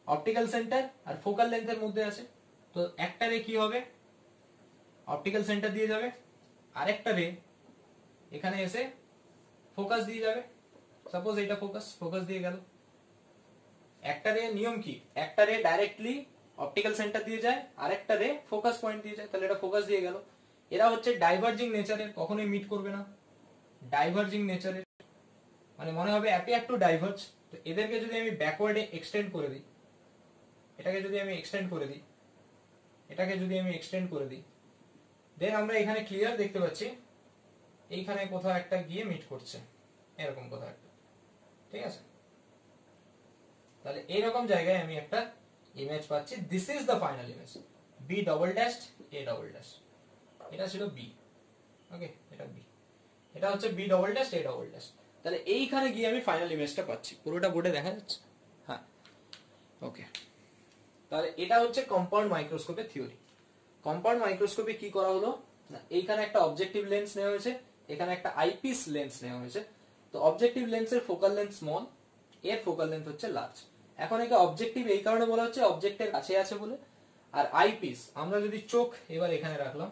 অপটিক্যাল সেন্টার আর ফোকাল লেন্থের মধ্যে আছে। তো একটা রে কি হবে, অপটিক্যাল সেন্টার দিয়ে যাবে, আরেকটা রে এখানে এসে ফোকাস দিয়ে যাবে। সাপোজ এটা ফোকাস দিয়ে গেল। একটা রে নিয়ম কি, একটা রে ডাইরেক্টলি অপটিক্যাল সেন্টার দিয়ে যায়, আরেকটা রে ফোকাস পয়েন্ট দিয়ে যায়, তাহলে এটা ফোকাস দিয়ে গেল। এরা হচ্ছে ডাইভার্জিং নেচারের, কখনোই মিট করবে না। ডাইভার্জিং নেচারের মানে মনে হবে অ্যাপিয়ার টু ডাইভার্জ। তো এদেরকে যদি আমি ব্যাকওয়ার্ডে এক্সটেন্ড করে দিই, এটাকে যদি আমি এক্সটেন্ড করে দিই, এটাকে যদি আমি এক্সটেন্ড করে দিই, দেন আমরা এখানে ক্লিয়ার দেখতে পাচ্ছি এইখানে কোথাও একটা গিয়ে মিট করছে, এরকম কোথাও একটা। ঠিক আছে, তাহলে এইরকম জায়গায় আমি একটা ইমেজ পাচ্ছি। This is the final image, B double dash A double dash. এটা ছিল বি, ওকে, এটা বি, এটা হচ্ছে B double dash A double dash. তাহলে এইখানে গিয়ে আমি ফাইনাল ইমেজটা পাচ্ছি। পুরোটা বোর্ডে দেখা যাচ্ছে? হ্যাঁ, ওকে। তাহলে এটা হচ্ছে কম্পাউন্ড মাইক্রোস্কোপের থিওরি। কম্পাউন্ড মাইক্রোস্কোপে কি করা হলো না, এইখানে একটা অবজেক্টিভ লেন্স নেওয়া হয়েছে, এখানে একটা আইপিস লেন্স নেওয়া হয়েছে। তো অবজেক্টিভ লেন্সের ফোকাল লেন্থ স্মল, এর ফোকাল লেন্থ হচ্ছে লার্জ। এখন একে অবজেক্টিভ এই কারণে বলা হচ্ছে অবজেক্টের কাছে আছে বলে। আর আইপিস, আমরা যদি চোখ এবার এখানে রাখলাম,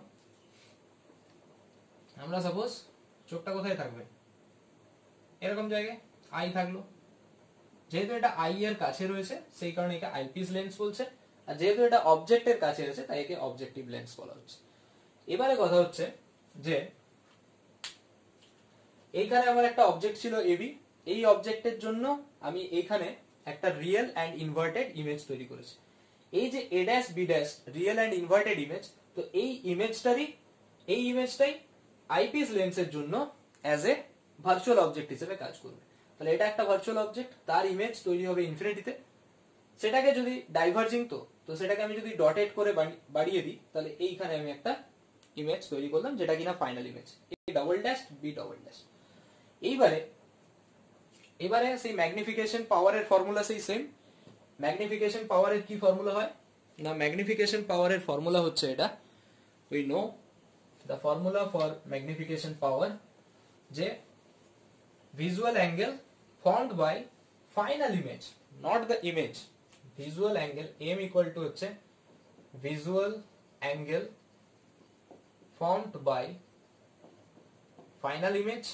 আমরা সাপোজ চোখটা কোথায় থাকবে, এরকম জায়গায় আই থাকলো। যেহেতু এটা আই এর কাছে রয়েছে সেই কারণে একে আইপিস লেন্স বলছে, আর যেহেতু এটা অবজেক্টের কাছে রয়েছে তাই একে অবজেক্টিভ লেন্স বলা হচ্ছে। এবারে কথা হচ্ছে যে এইখানে আমার একটা অবজেক্ট ছিল এবি, এই অবজেক্টের জন্য আমি এইখানে একটা রিয়েল অ্যান্ড ইনভার্টেড ইমেজ তৈরি করেছি। এই যে A dash B dash real and inverted image, তো এই ইমেজটাই আইপিস লেন্সের জন্য অ্যাজ এ ভার্চুয়াল অবজেক্ট হিসেবে কাজ করবে। তাহলে এটা একটা ভার্চুয়াল অবজেক্ট, তার ইমেজ তৈরি হবে ইনফিনিটিতে। সেটাকে যদি ডাইভার্জিং, তো সেটাকে আমি যদি ডটেড করে বাড়িয়ে দিই, তাহলে এইখানে আমি একটা ইমেজ তৈরি করলাম যেটা কিনা final image, A double dash B double dash. এবারে সেই ম্যাগনিফিকেশন পাওয়ারের ফর্মুলা সেই সেম। ম্যাগনিফিকেশন পাওয়ারের কি ফর্মুলা হয় না, ম্যাগনিফিকেশন পাওয়ারের ফর্মুলা হচ্ছে এটা, we know the formula for magnification power, যে visual angle formed by final image, not the image. Visual angle m equal to হচ্ছে visual angle formed by final image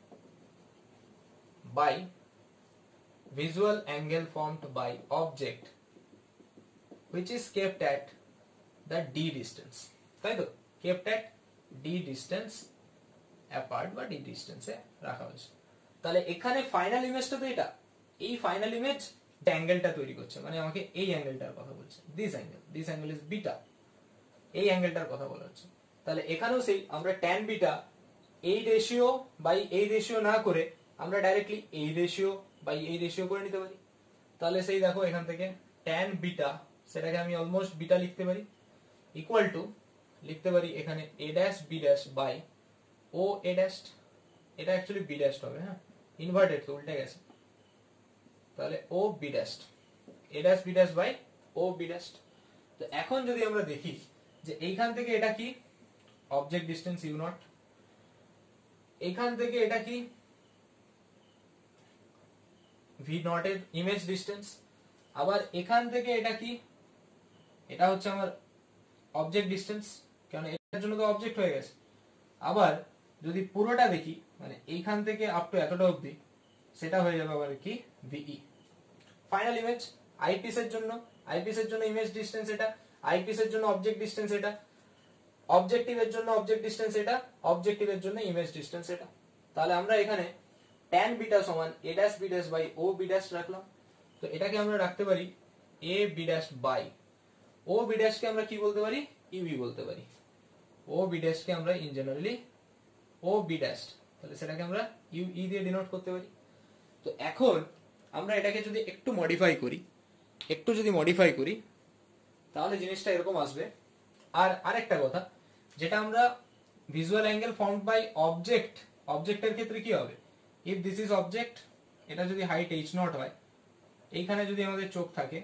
by visual angle formed by object which is kept at the d distance, তাই তো, kept at d distance apart বা d distance এ রাখা হয়েছে। তাহলে এখানে final ইমেজটা তো এটা, এই ফাইনাল ইমেজ অ্যাঙ্গেলটা তৈরি করছে, মানে আমাকে এই অ্যাঙ্গেলটার কথা বলছে, দিস অ্যাঙ্গেল ইজ বিটা, এই অ্যাঙ্গেলটার কথা বলা হচ্ছে। তাহলে এখানেও সেই আমরা ট্যান বিটা এই রেশিও বাই এই রেশিও না করে আমরা ডাইরেক্টলি এই রেশিও বাই এই রেশিও করে নিতে পারি। তাহলে সেই দেখো এখান থেকে ট্যান বিটা, সেটাকে আমি অলমোস্ট বিটা লিখতে পারি, ইকুয়াল টু লিখতে পারি এখানে A dash B dash by O A dash, এটা অ্যাকচুয়ালি বি ড্যাশ হবে, হ্যাঁ ইনভার্টেড তো উল্টে গেছে। তাহলে O B dash, A dash B dash by O B dash. তো এখন যদি আমরা দেখি যে এইখান থেকে এটা কি অবজেক্ট ডিসটেন্স ইউ নট, এইখান থেকে এটা কি ভি নট এর ইমেজ ডিসটেন্স, আবার এখান থেকে এটা কি, এটা হচ্ছে আমার অবজেক্ট ডিসটেন্স, কারণ এটার জন্য তো অবজেক্ট হয়ে গেছে। আবার যদি পুরোটা দেখি মানে এইখান থেকে আপ টু এতটা অবধি, সেটা হয়ে যাবে আবার কি ভিই। ফাইনাল ইমেজ আইপিসের জন্য ইমেজ ডিসটেন্স এটা, আইপিসের জন্য অবজেক্ট ডিসটেন্স এটা, অবজেক্টিভের জন্য অবজেক্ট ডিসটেন্স এটা, অবজেক্টিভের জন্য ইমেজ ডিসটেন্স এটা। তাহলে আমরা এখানে tan বিটা সমান a dash b dash by o b dash রাখলাম। তো এটাকে আমরা রাখতে পারি a b dash by o b dash কে আমরা কি বলতে পারি, ub বলতে পারি। o b ড্যাশ কে আমরা in generally o b dash, তাহলে সেটাকে আমরা ue দিয়ে ডিনোট করতে পারি। তো এখন আমরা এটাকে যদি একটু মডিফাই করি, তাহলে জিনিসটা এরকম আসবে। আর আরেকটা কথা, যেটা আমরা ভিজুয়াল অ্যাঙ্গেল ফর্মড বাই অবজেক্টের ক্ষেত্রে কি হবে, ইফ দিস ইজ অবজেক্ট, এটা যদি হাইট h0 হয়, এইখানে যদি আমাদের চোখ থাকে,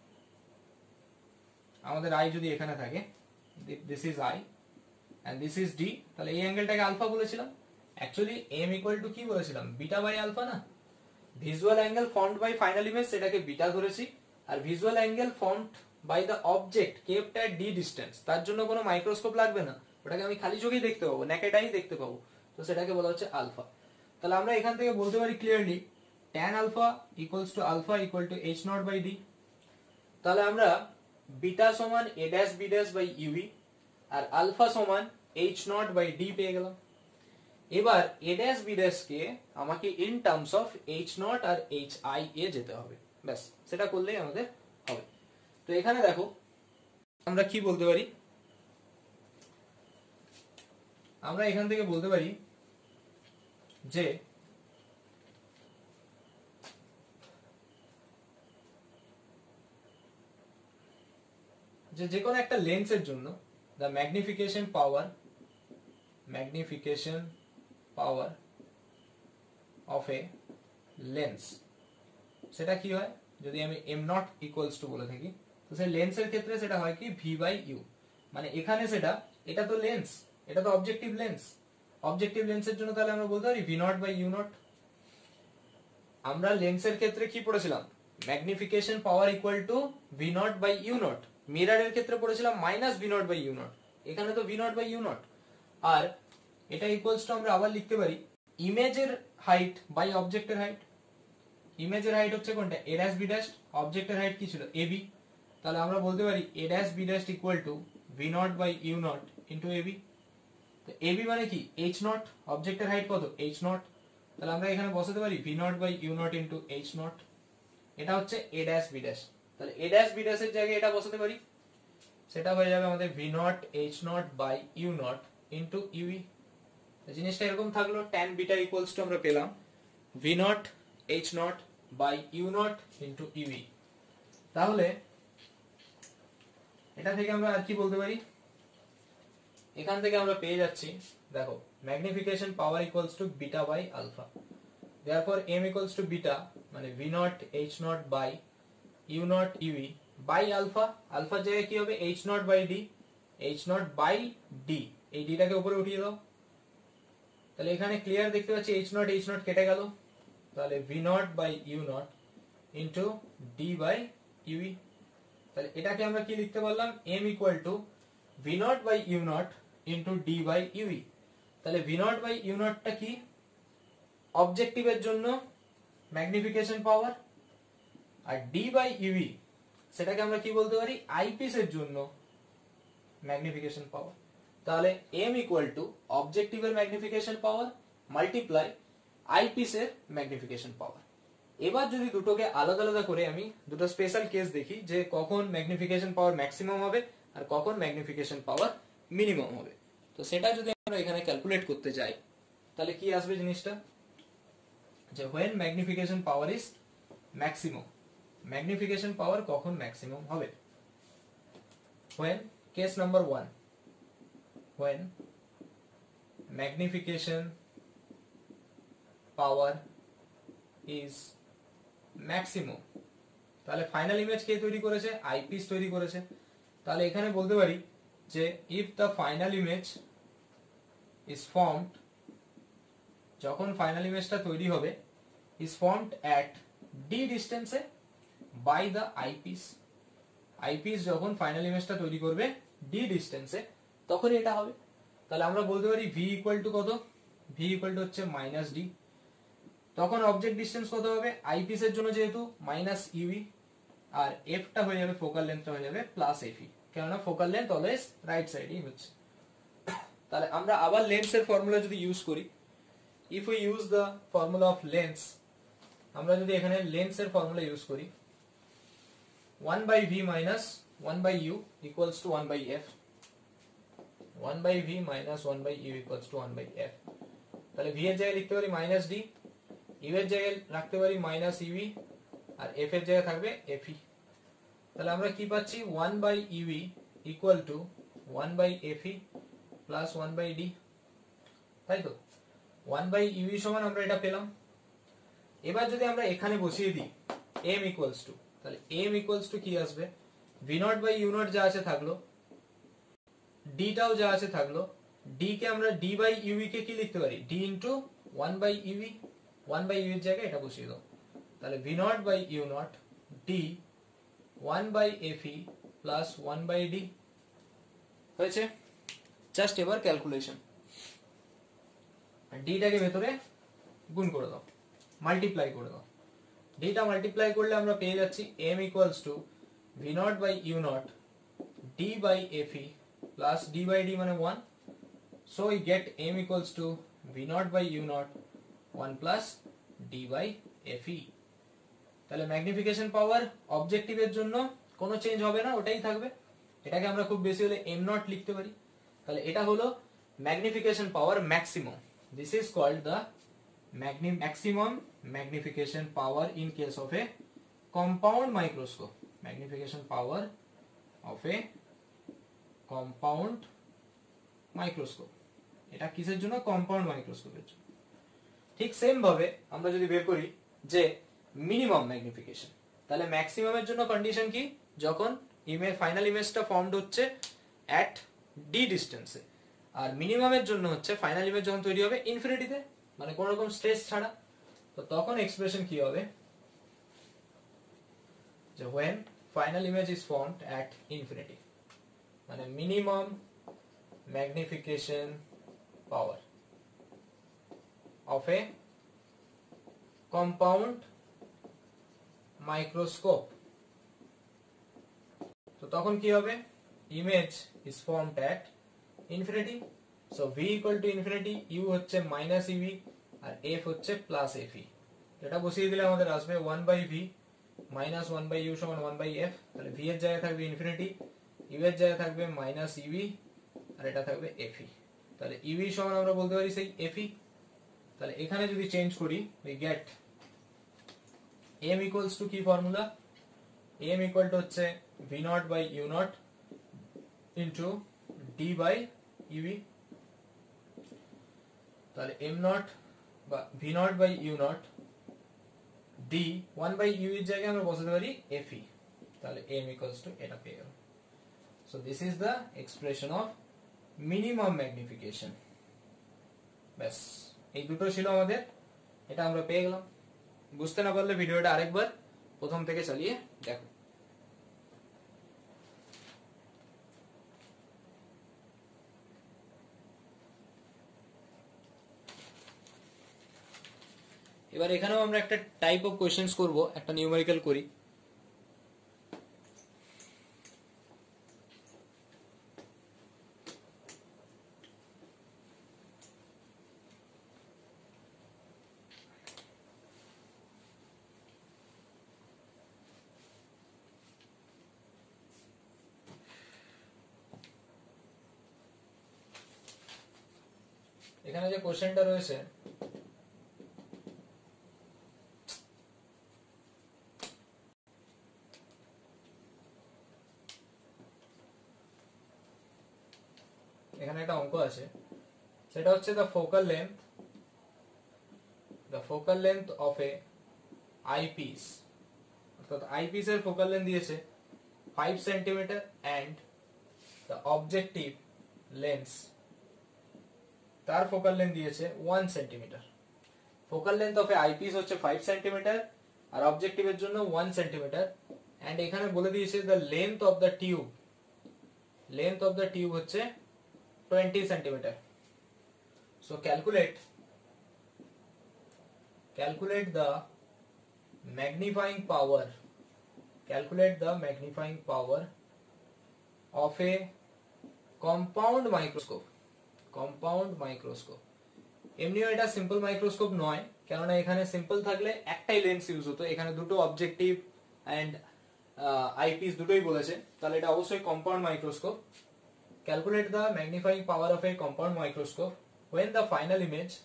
আমাদের আই যদি এখানে থাকে, this is eye and this is d, তাহলে এই অ্যাঙ্গেলটাকে আলফা বলেছিলাম। অ্যাকচুয়ালি m ইকুয়াল টু কি বলেছিলাম, বিটা বাই আলফা না। Visual angle formed by final image সেটাকে বিটা ধরেছি, আর visual angle formed by the object kept at d distance, তার জন্য কোনো মাইক্রোস্কোপ লাগবে না, ওটাকে আমি খালি চোখেই দেখতে পাবো, নেকেড আই দেখতে পাবো, তো সেটাকে বলা হচ্ছে আলফা। তাহলে আমরা এখান থেকে বলতে পারি clearly tan alpha equals to alpha equal to h not by D. তাহলে আমরা বিটা সমান a dash b dash by u v আর আলফা সমান h নট বাই ডি পেয়ে গেলাম। এবার a ড্যাশ b ড্যাশ কে আমাকে in terms of h not আর h i এ যেতে হবে, ব্যাস সেটা করলেই আমাদের হবে। তো এখানে দেখো আমরা কি বলতে পারি, আমরা এখান থেকে বলতে পারি যে যে কোনো একটা লেন্সের জন্য the magnification power of a lens, সেটা কি হয় যদি আমি এম নট ইকুয়ালস টু বলে থাকি, তো সেই লেন্সের ক্ষেত্রে সেটা হয় কি ভি বাই ইউ, মানে এখানে সেটা, এটা তো লেন্স, এটা তো অবজেক্টিভ লেন্স, অবজেক্টিভ লেন্সের জন্য তাহলে আমরা বলতে পারি v not by you not. আমরা লেন্সের ক্ষেত্রে কি পড়েছিলাম, magnification power equal to v not by you not, মিররের ক্ষেত্রে পড়েছিলাম minus v not by you not, এখানে তো v not by you not. আর এটা ইকুয়ালস টু আমরা আবার লিখতে পারি ইমেজের হাইট বাই অবজেক্টের হাইট, ইমেজের হাইট হচ্ছে কোনটা a ড্যাশ b ড্যাশ, অবজেক্টের হাইট কি ছিল ab, তাহলে আমরা বলতে পারি a dash b dash equal to v not by u not into ab। তো ab মানে কি h নট, অবজেক্টের হাইট কত h নট, তাহলে আমরা এখানে বসাতে পারি v not by u not into h not, এটা হচ্ছে a ড্যাশ b ড্যাশ। তাহলে a ড্যাশ b ড্যাশ এর জায়গায় এটা বসাতে পারি, সেটা হয়ে যাবে আমাদের v not h not by u not into uv। জিনিসটা এরকম থাকলো, tan বিটা ইকুয়ালস টু আমরা পেলাম v not h not by u not into uv। তাহলে এটা থেকে আমরা আর কি বলতে পারি, এখান থেকে আমরা পেয়ে যাচ্ছি দেখো magnification power equals to beta by alpha, therefore m equals to beta মানে v not h not by u not uv by alpha, আলফার জায়গায় কি হবে h not by d, h not by d, এই ডিটাকে উপরে উঠিয়ে দাও, তাহলে এখানে ক্লিয়ার দেখতে পাচ্ছি h নট কেটে গেল, তাহলে v not by u not into d by uv। তাহলে এটাকে আমরা কি লিখতে পারলাম m equal to v not by u not into d by uv। তাহলে v নট বাই u নটটা কি অবজেক্টিভের জন্য ম্যাগনিফিকেশন পাওয়ার, আর d বাই uv সেটাকে আমরা কি বলতে পারি আইপিস এর জন্য ম্যাগনিফিকেশন পাওয়ার। তাহলে m ইকুয়াল টু অবজেক্টিভের ম্যাগনিফিকেশন পাওয়ার মাল্টিপ্লাই আইপিস এর ম্যাগনিফিকেশন পাওয়ার। এবার যদি দুটোকে আলাদা আলাদা করে আমি দুটো স্পেশাল কেস দেখি যে কখন ম্যাগনিফিকেশন পাওয়ার ম্যাক্সিমাম হবে আর কখন ম্যাগনিফিকেশন পাওয়ার মিনিমাম হবে, তো সেটা যদি আমরা এখানে ক্যালকুলেট করতে যাই তাহলে কি আসবে জিনিসটা, যে when magnification power is maximum, magnification power কখন ম্যাক্সিমাম হবে, when case number 1 when magnification power is maximum, তাহলে ফাইনাল ইমেজ কে তৈরি করেছে আইপিস তৈরি করেছে। তাহলে এখানে বলতে পারি যে if the final image is formed, যখন ফাইনাল ইমেজটা তৈরি হবে is formed at d distance by the eyepiece, eyepiece যখন ফাইনাল ইমেজটা তৈরি করবে d ডিসটেন্সে তখন এটা হবে। তাহলে আমরা বলতে পারি v ইকুয়াল টু কত, v ইকুয়াল টু হচ্ছে মাইনাস d, তখন অবজেক্ট ডিসটেন্স কত হবে আইপিস এর জন্য যেহেতু মাইনাস ইউভি, আর এফ টা হয়ে যাবে ফোকাল লেন্থটা হয়ে যাবে প্লাস এফি, কেননা ফোকাল লেন্থ অলওয়েজ রাইট সাইডেই হচ্ছে। তাহলে আমরা আবার লেন্সের ফর্মুলা যদি ইউজ করি, if we use the formula of lens, আমরা যদি এখানে লেন্সের ফর্মুলা ইউজ করি 1 by v minus 1 by u equals to 1 by f, 1 by v minus 1 by u equals to 1 by f। তাহলে v এর জায়গায় লিখতে পারি মাইনাস d, u এর জায়গায় রাখতে পারি মাইনাস uv, আর f এর জায়গায় থাকবে fe। তাহলে আমরা কি পাচ্ছি 1 by uv equal to 1 by fe plus 1 by d, তাই তো 1 by uv সমান আমরা এটা পেলাম। এবার যদি আমরা এখানে বসিয়ে দিই m equals to, তাহলে m equals to কি আসবে v not by u not যা আছে থাকলো, d টাও যা আছে থাকলো, d কে আমরা d বাই uv কে কি লিখতে পারি d into 1 by uv, 1 by u এর জায়গায় এটা বসিয়ে দাও, তাহলে v not by u not d 1/fe plus 1/d হয়েছে। জাস্ট এবার ক্যালকুলেশন, ডিটাকে ভেতরে গুণ করে দাও, মাল্টিপ্লাই করে দাও। ডিটা মাল্টিপ্লাই করলে আমরা পেয়ে যাচ্ছি m equals to v not by you not d by fe plus d by d মানে 1, so we get m equals to v naught by u naught 1 plus d by fe। তাহলে magnification power অবজেক্টিভের জন্য কোনো change হবে না, ওটাই থাকবে। এটাকে আমরা খুব বেশি হলে m নট লিখতে পারি। তাহলে এটা হলো magnification power maximum. This is called the maximum magnification power in case of a compound microscope। magnification power of a compound microscope, এটা কিসের জন্য? কম্পাউন্ড মাইক্রোস্কোপের জন্য। ঠিক সেম ভাবে আমরা যদি বের করি যে মিনিমাম ম্যাগনিফিকেশন, তাহলে ম্যাক্সিমামের জন্য কন্ডিশন কি? যখন ফাইনাল ইমেজটা ফর্মড হচ্ছে অ্যাট ডি ডিস্টেন্সে, আর মিনিমামের জন্য হচ্ছে ফাইনাল ইমেজ যখন তৈরি হবে ইনফিনিটিতে, মানে কোন রকম স্ট্রেস ছাড়া। তো তখন এক্সপ্রেশন কি হবে? যে when final image is formed at infinity, মানে minimum magnification power of a compound microscope। তো তখন কি হবে? image is formed at infinity, so v equal to infinity, u হচ্ছে minus ev আর f হচ্ছে plus fe। এটা বসিয়ে দিলে আমাদের আসবে 1/v minus 1/u সমান 1/f। তাহলে v এর জায়গায় থাকবে ইনফিনিটি, u এর জায়গায় থাকবে minus ev আর এটা থাকবে fe। তাহলে ev সমান আমরা বলতে পারি সেই fe। তাহলে এখানে যদি চেঞ্জ করি we get m equals to কি ফর্মুলা? m equal to হচ্ছে v naught by u naught into d by ev। তাহলে m naught বা v naught by u naught d 1/u এর জায়গায় আমরা বসাতে পারি fe। তাহলে m equals to এটা পেয়ে গেল। So this is the expression of minimum magnification। ব্যাস এই দুটো ছিল আমাদের, এটা আমরা পেয়ে গেলাম। বুঝতে না পারলে ভিডিওটা আরেকবার প্রথম থেকে চালিয়ে দেখো। এবার এখানেও আমরা একটা টাইপ অফ কোশ্চেন্স করব, একটা নিউমেরিক্যাল করি। এখানে যে কোশ্চেনটা রয়েছে এখানে একটা অঙ্ক আছে, সেটা হচ্ছে the focal length of a eyepiece, অর্থাৎ আইপিস এর ফোকাল লেন্থ দিয়েছে 5 cm and the objective lens তার ফোকাল লেন্থ দিয়েছে 1 cm। Focal length of a eyepiece হচ্ছে 5 cm আর অবজেক্টিভের জন্য 1 cm, and এখানে বলে দিয়েছে the length of the tube হচ্ছে 20 cm। So calculate the magnifying power of a compound microscope। এমনিও এটা সিম্পল মাইক্রোস্কোপ নয়, কেননা এখানে সিম্পল থাকলে একটাই লেন্স ইউজ হতো, এখানে দুটো অবজেক্টিভ এন্ড আইপিস দুটোই বলেছে, তাহলে এটা অবশ্যই compound microscope. Calculate the magnifying power of a compound microscope when the final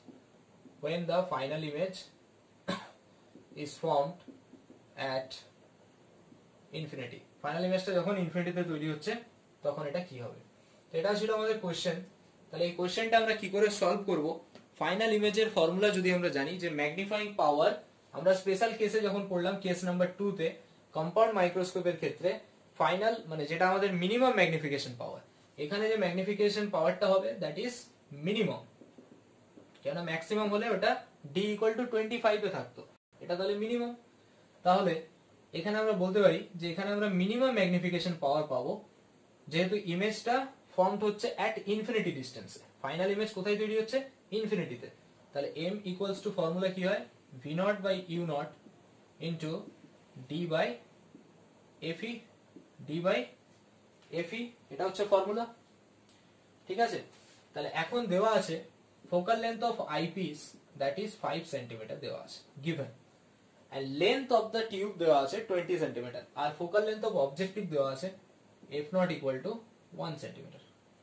image is formed at infinity। Final ইমেজটা যখন ইনফিনিটিতে তৈরি হচ্ছে তখন এটা কি হবে? এটা ছিল আমাদের কোশ্চেন। তাহলে এই কোশ্চেনটা আমরা কি করে সলভ করব? ফাইনাল ইমেজের ফর্মুলা যদি আমরা জানি যে ম্যাগনিফাইং পাওয়ার, আমরা স্পেশাল কেসে যখন পড়লাম কেস নাম্বার 2 তে কম্পাউন্ড মাইক্রোস্কোপের ক্ষেত্রে ফাইনাল মানে যেটা আমাদের মিনিমাম ম্যাগনিফিকেশন পাওয়ার, এখানে যে ম্যাগনিফিকেশন পাওয়ারটা হবে দ্যাট ইজ মিনিমাম, কেন ম্যাক্সিমাম হলে ওটা d = 25 এ থাকতো, এটা তাহলে মিনিমাম। তাহলে এখানে আমরা বলতে পারি যে এখানে আমরা মিনিমাম ম্যাগনিফিকেশন পাওয়ার পাবো, যেহেতু ইমেজটা ফর্মড হচ্ছে অ্যাট ইনফিনিটি ডিস্টেন্সে। ফাইনাল ইমেজ কোথায় তৈরি হচ্ছে? ইনফিনিটিতে। তাহলে m ইকুয়ালস টু ফর্মুলা কি হয়? V not by you not into D by FE, D by FE, এটা হচ্ছে ফর্মুলা। ঠিক আছে, তাহলে এখন দেওয়া আছে focal length of eyepiece that is 5 centimetre দেওয়া আছে given, and length of the tube দেওয়া আছে 20 সেন্টিমিটার, আর ফোকাল লেন্থ অফ অবজেক্টিভ দেওয়া আছে f not equal to 1 centimetre.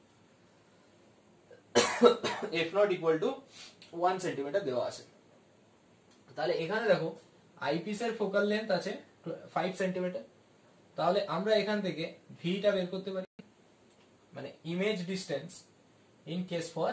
f not equal to 1 centimetre দেওয়া আছে। তাহলে এখানে দেখো আইপিস এর ফোকাল লেন্থ আছে 5 সেন্টিমিটার, তাহলে আমরা এখান থেকে v টা বের করতে পারি, মানে image distance in case for,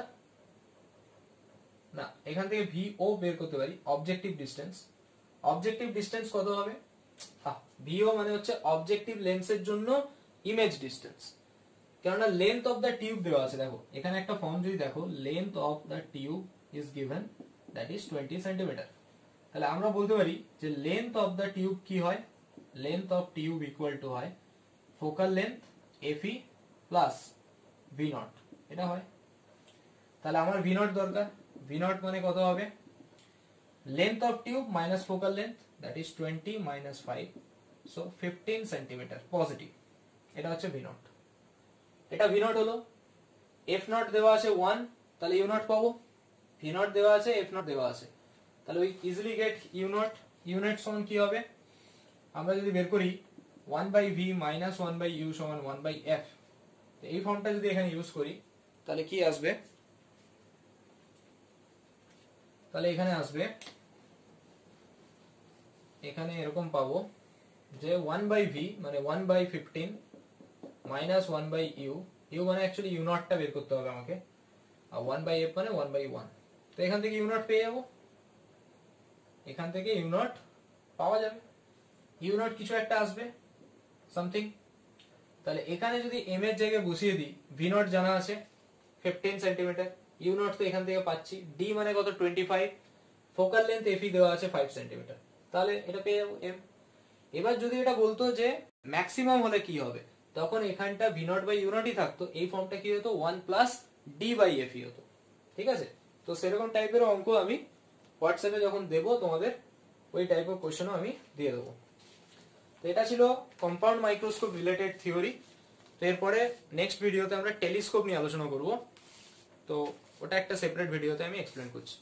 না এখান থেকে VO বের করতে পারি, অবজেক্টিভ ডিসটেন্স। অবজেক্টিভ ডিসটেন্স কত হবে? VO মানে হচ্ছে অবজেক্টিভ লেন্সের জন্য ইমেজ ডিসটেন্স, কেননা লেন্থ অফ দ্য টিউব দেওয়া আছে। দেখো এখানে একটা ফর্ম যদি দেখো, length of the tube is given that is 20 centimetre. তাহলে আমরা বলতে পারি যে লেন্থ অফ দ্য টিউব কি হয়? Length of tube equal to হয় focal length FE plus V not, এটা হয়। তাহলে আমার ভি নট দরকার, ভি নট মানে কত হবে? Length of tube minus focal length that is 20 minus 5, so 15 centimetre positive, এটা হচ্ছে ভি নট। এটা ভি নট হলো। এফ নট দেওয়া আছে 1, তাহলে ইউ নট পাবো। ভি নট দেওয়া আছে, এফ নট দেওয়া আছে, তাহলে we easily get U not. U not সমান কি হবে? আমরা যদি বের করি 1 by V minus 1 by U সমান 1 বাই এফ, এই ফর্মটা যদি এখানে ইউজ করি তাহলে কি আসবে? তাহলে এখানে আসবে, এখানে এরকম পাবো যে 1 বাই ভি মানে 1 by 15 minus 1 by U, U মানে অ্যাকচুয়ালি ইউ নটটা বের করতে হবে আমাকে, আর 1 বাই এফ মানে 1 বাই 1। তো এখান থেকে ইউ নট পেয়ে যাবো, এখান থেকে ইউ নট পাওয়া যাবে, ইউ নট কিছু একটা আসবে সামথিং। তাহলে এখানে যদি এম এর জায়গায় বসিয়ে দিই, ভি নট জানা আছে 15 সেন্টিমিটার, ইউ নট তো এখান থেকে পাচ্ছি, ডি মানে কত 25, ফোকাল লেন্থ এফি দেওয়া আছে 5 সেন্টিমিটার, তাহলে এটা পেয়ে যাবো এম। এবার যদি এটা বলতো যে ম্যাক্সিমাম হলে কি হবে, তখন এখানটা ভি নট বাই ইউ নটই থাকতো, এই ফর্মটা কি হতো 1 প্লাস ডি বাই এফি হতো। ঠিক আছে, তো সেরকম টাইপের অঙ্ক আমি হোয়াটসঅ্যাপে যখন দেবো তোমাদের, ওই টাইপের কোশ্চেনও আমি দিয়ে দেবো। তো এটা ছিল কম্পাউন্ড মাইক্রোস্কোপ রিলেটেড থিওরি। তো এরপরে নেক্সট ভিডিওতে আমরা টেলিস্কোপ নিয়ে আলোচনা করব, তো ওটা একটা সেপারেট ভিডিওতে আমি এক্সপ্লেন করছি।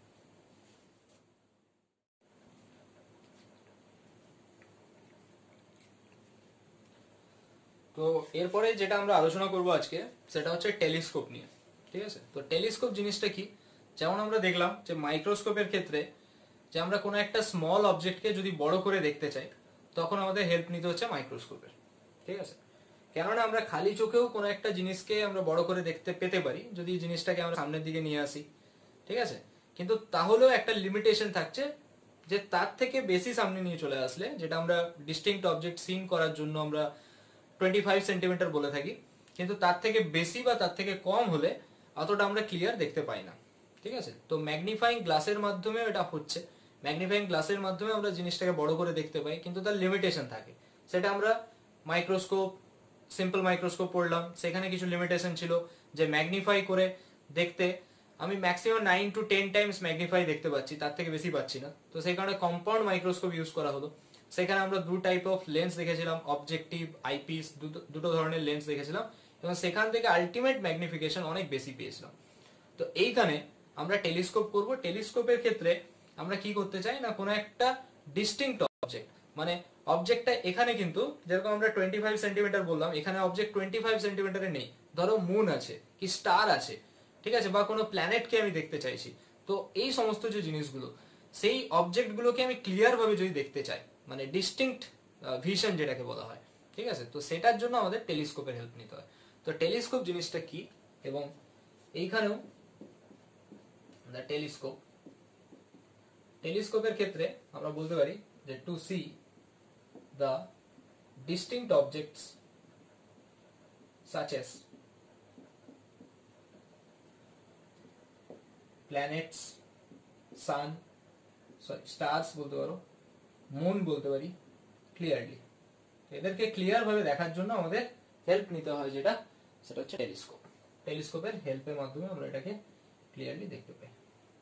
তো এরপরে যেটা আমরা আলোচনা করব আজকে সেটা হচ্ছে টেলিস্কোপ নিয়ে। ঠিক আছে, তো টেলিস্কোপ জিনিসটা কি? যেমন আমরা দেখলাম যে মাইক্রোস্কোপের ক্ষেত্রে যে আমরা কোনো একটা স্মল অবজেক্টকে যদি বড় করে দেখতে চাই, তখন আমাদের হেল্প নিতে হচ্ছে মাইক্রোস্কোপের। ঠিক আছে, কেননা আমরা খালি চোখেও কোনো একটা জিনিসকে আমরা বড় করে দেখতে পেতে পারি যদি জিনিসটাকে আমরা সামনের দিকে নিয়ে আসি। ঠিক আছে, কিন্তু তাহলেও একটা লিমিটেশন থাকছে যে তার থেকে বেশি সামনে নিয়ে চলে আসলে, যেটা আমরা ডিস্টিংক্ট অবজেক্ট সিন করার জন্য আমরা 25 সেন্টিমিটার বলে থাকি, কিন্তু তার থেকে বেশি বা তার থেকে কম হলে অতটা আমরা ক্লিয়ার দেখতে পাই না। ঠিক আছে, তো ম্যাগনিফাইং গ্লাসের মাধ্যমে এটা হচ্ছে, ম্যাগনিফাইং গ্লাসের মাধ্যমে আমরা জিনিসটাকে বড় করে দেখতে পাই, কিন্তু তার লিমিটেশন থাকে। সেটা আমরা মাইক্রোস্কোপ, সিম্পল মাইক্রোস্কোপ পড়লাম, সেখানে কিছু লিমিটেশন ছিল যে ম্যাগনিফাই করে দেখতে আমি ম্যাক্সিমাম 9 to 10 টাইমস ম্যাগনিফাই দেখতে পাচ্ছি, তার থেকে বেশি পাচ্ছি না। তো সেই কারণে কম্পাউন্ড মাইক্রোস্কোপ ইউজ করা হলো। সেখানে আমরা দু টাইপ অফ লেন্স দেখেছিলাম, অবজেক্টিভ, আইপিস, দুটো ধরনের লেন্স দেখেছিলাম, এবং সেখান থেকে আলটিমেট ম্যাগনিফিকেশন অনেক বেশি পেয়েছিলাম। তো এইখানে আমরা টেলিস্কোপ করব। টেলিস্কোপের ক্ষেত্রে আমরা কি করতে চাই না, কোনো একটা ডিস্টিংক্ট অবজেক্ট, মানে অবজেক্টটা এখানে কিন্তু যেরকম আমরা 25 সেন্টিমিটার বললাম, এখানে অবজেক্ট 25 সেন্টিমিটারে নেই, ধরো মুন আছে কি স্টার আছে, ঠিক আছে, বা কোনো প্ল্যানেটকে আমি দেখতে চাইছি। তো এই সমস্ত যে জিনিসগুলো, সেই অবজেক্টগুলোকে আমি ক্লিয়ার ভাবে যদি দেখতে চাই, মানে ডিস্টিংক্ট ভিশন যেটাকে বলা হয়, ঠিক আছে, তো সেটার জন্য আমাদের টেলিস্কোপের হেল্প নিতে হয়। তো টেলিস্কোপ জিনিসটা কি, এবং এইখানেও টেলিস্কোপ, টেলিস্কোপের ক্ষেত্রে আমরা বলতে পারি যে to see the distinct objects such as planets, sun, sorry, stars বলতে পারো, মুন বলতে পারি, ক্লিয়ারলি। এদেরকে ক্লিয়ার ভাবে দেখার জন্য আমাদের হেল্প নিতে হয়, যেটা সেটা হচ্ছে টেলিস্কোপ। টেলিস্কোপের হেল্পের মাধ্যমে আমরা এটাকে ক্লিয়ারলি দেখতে পাই।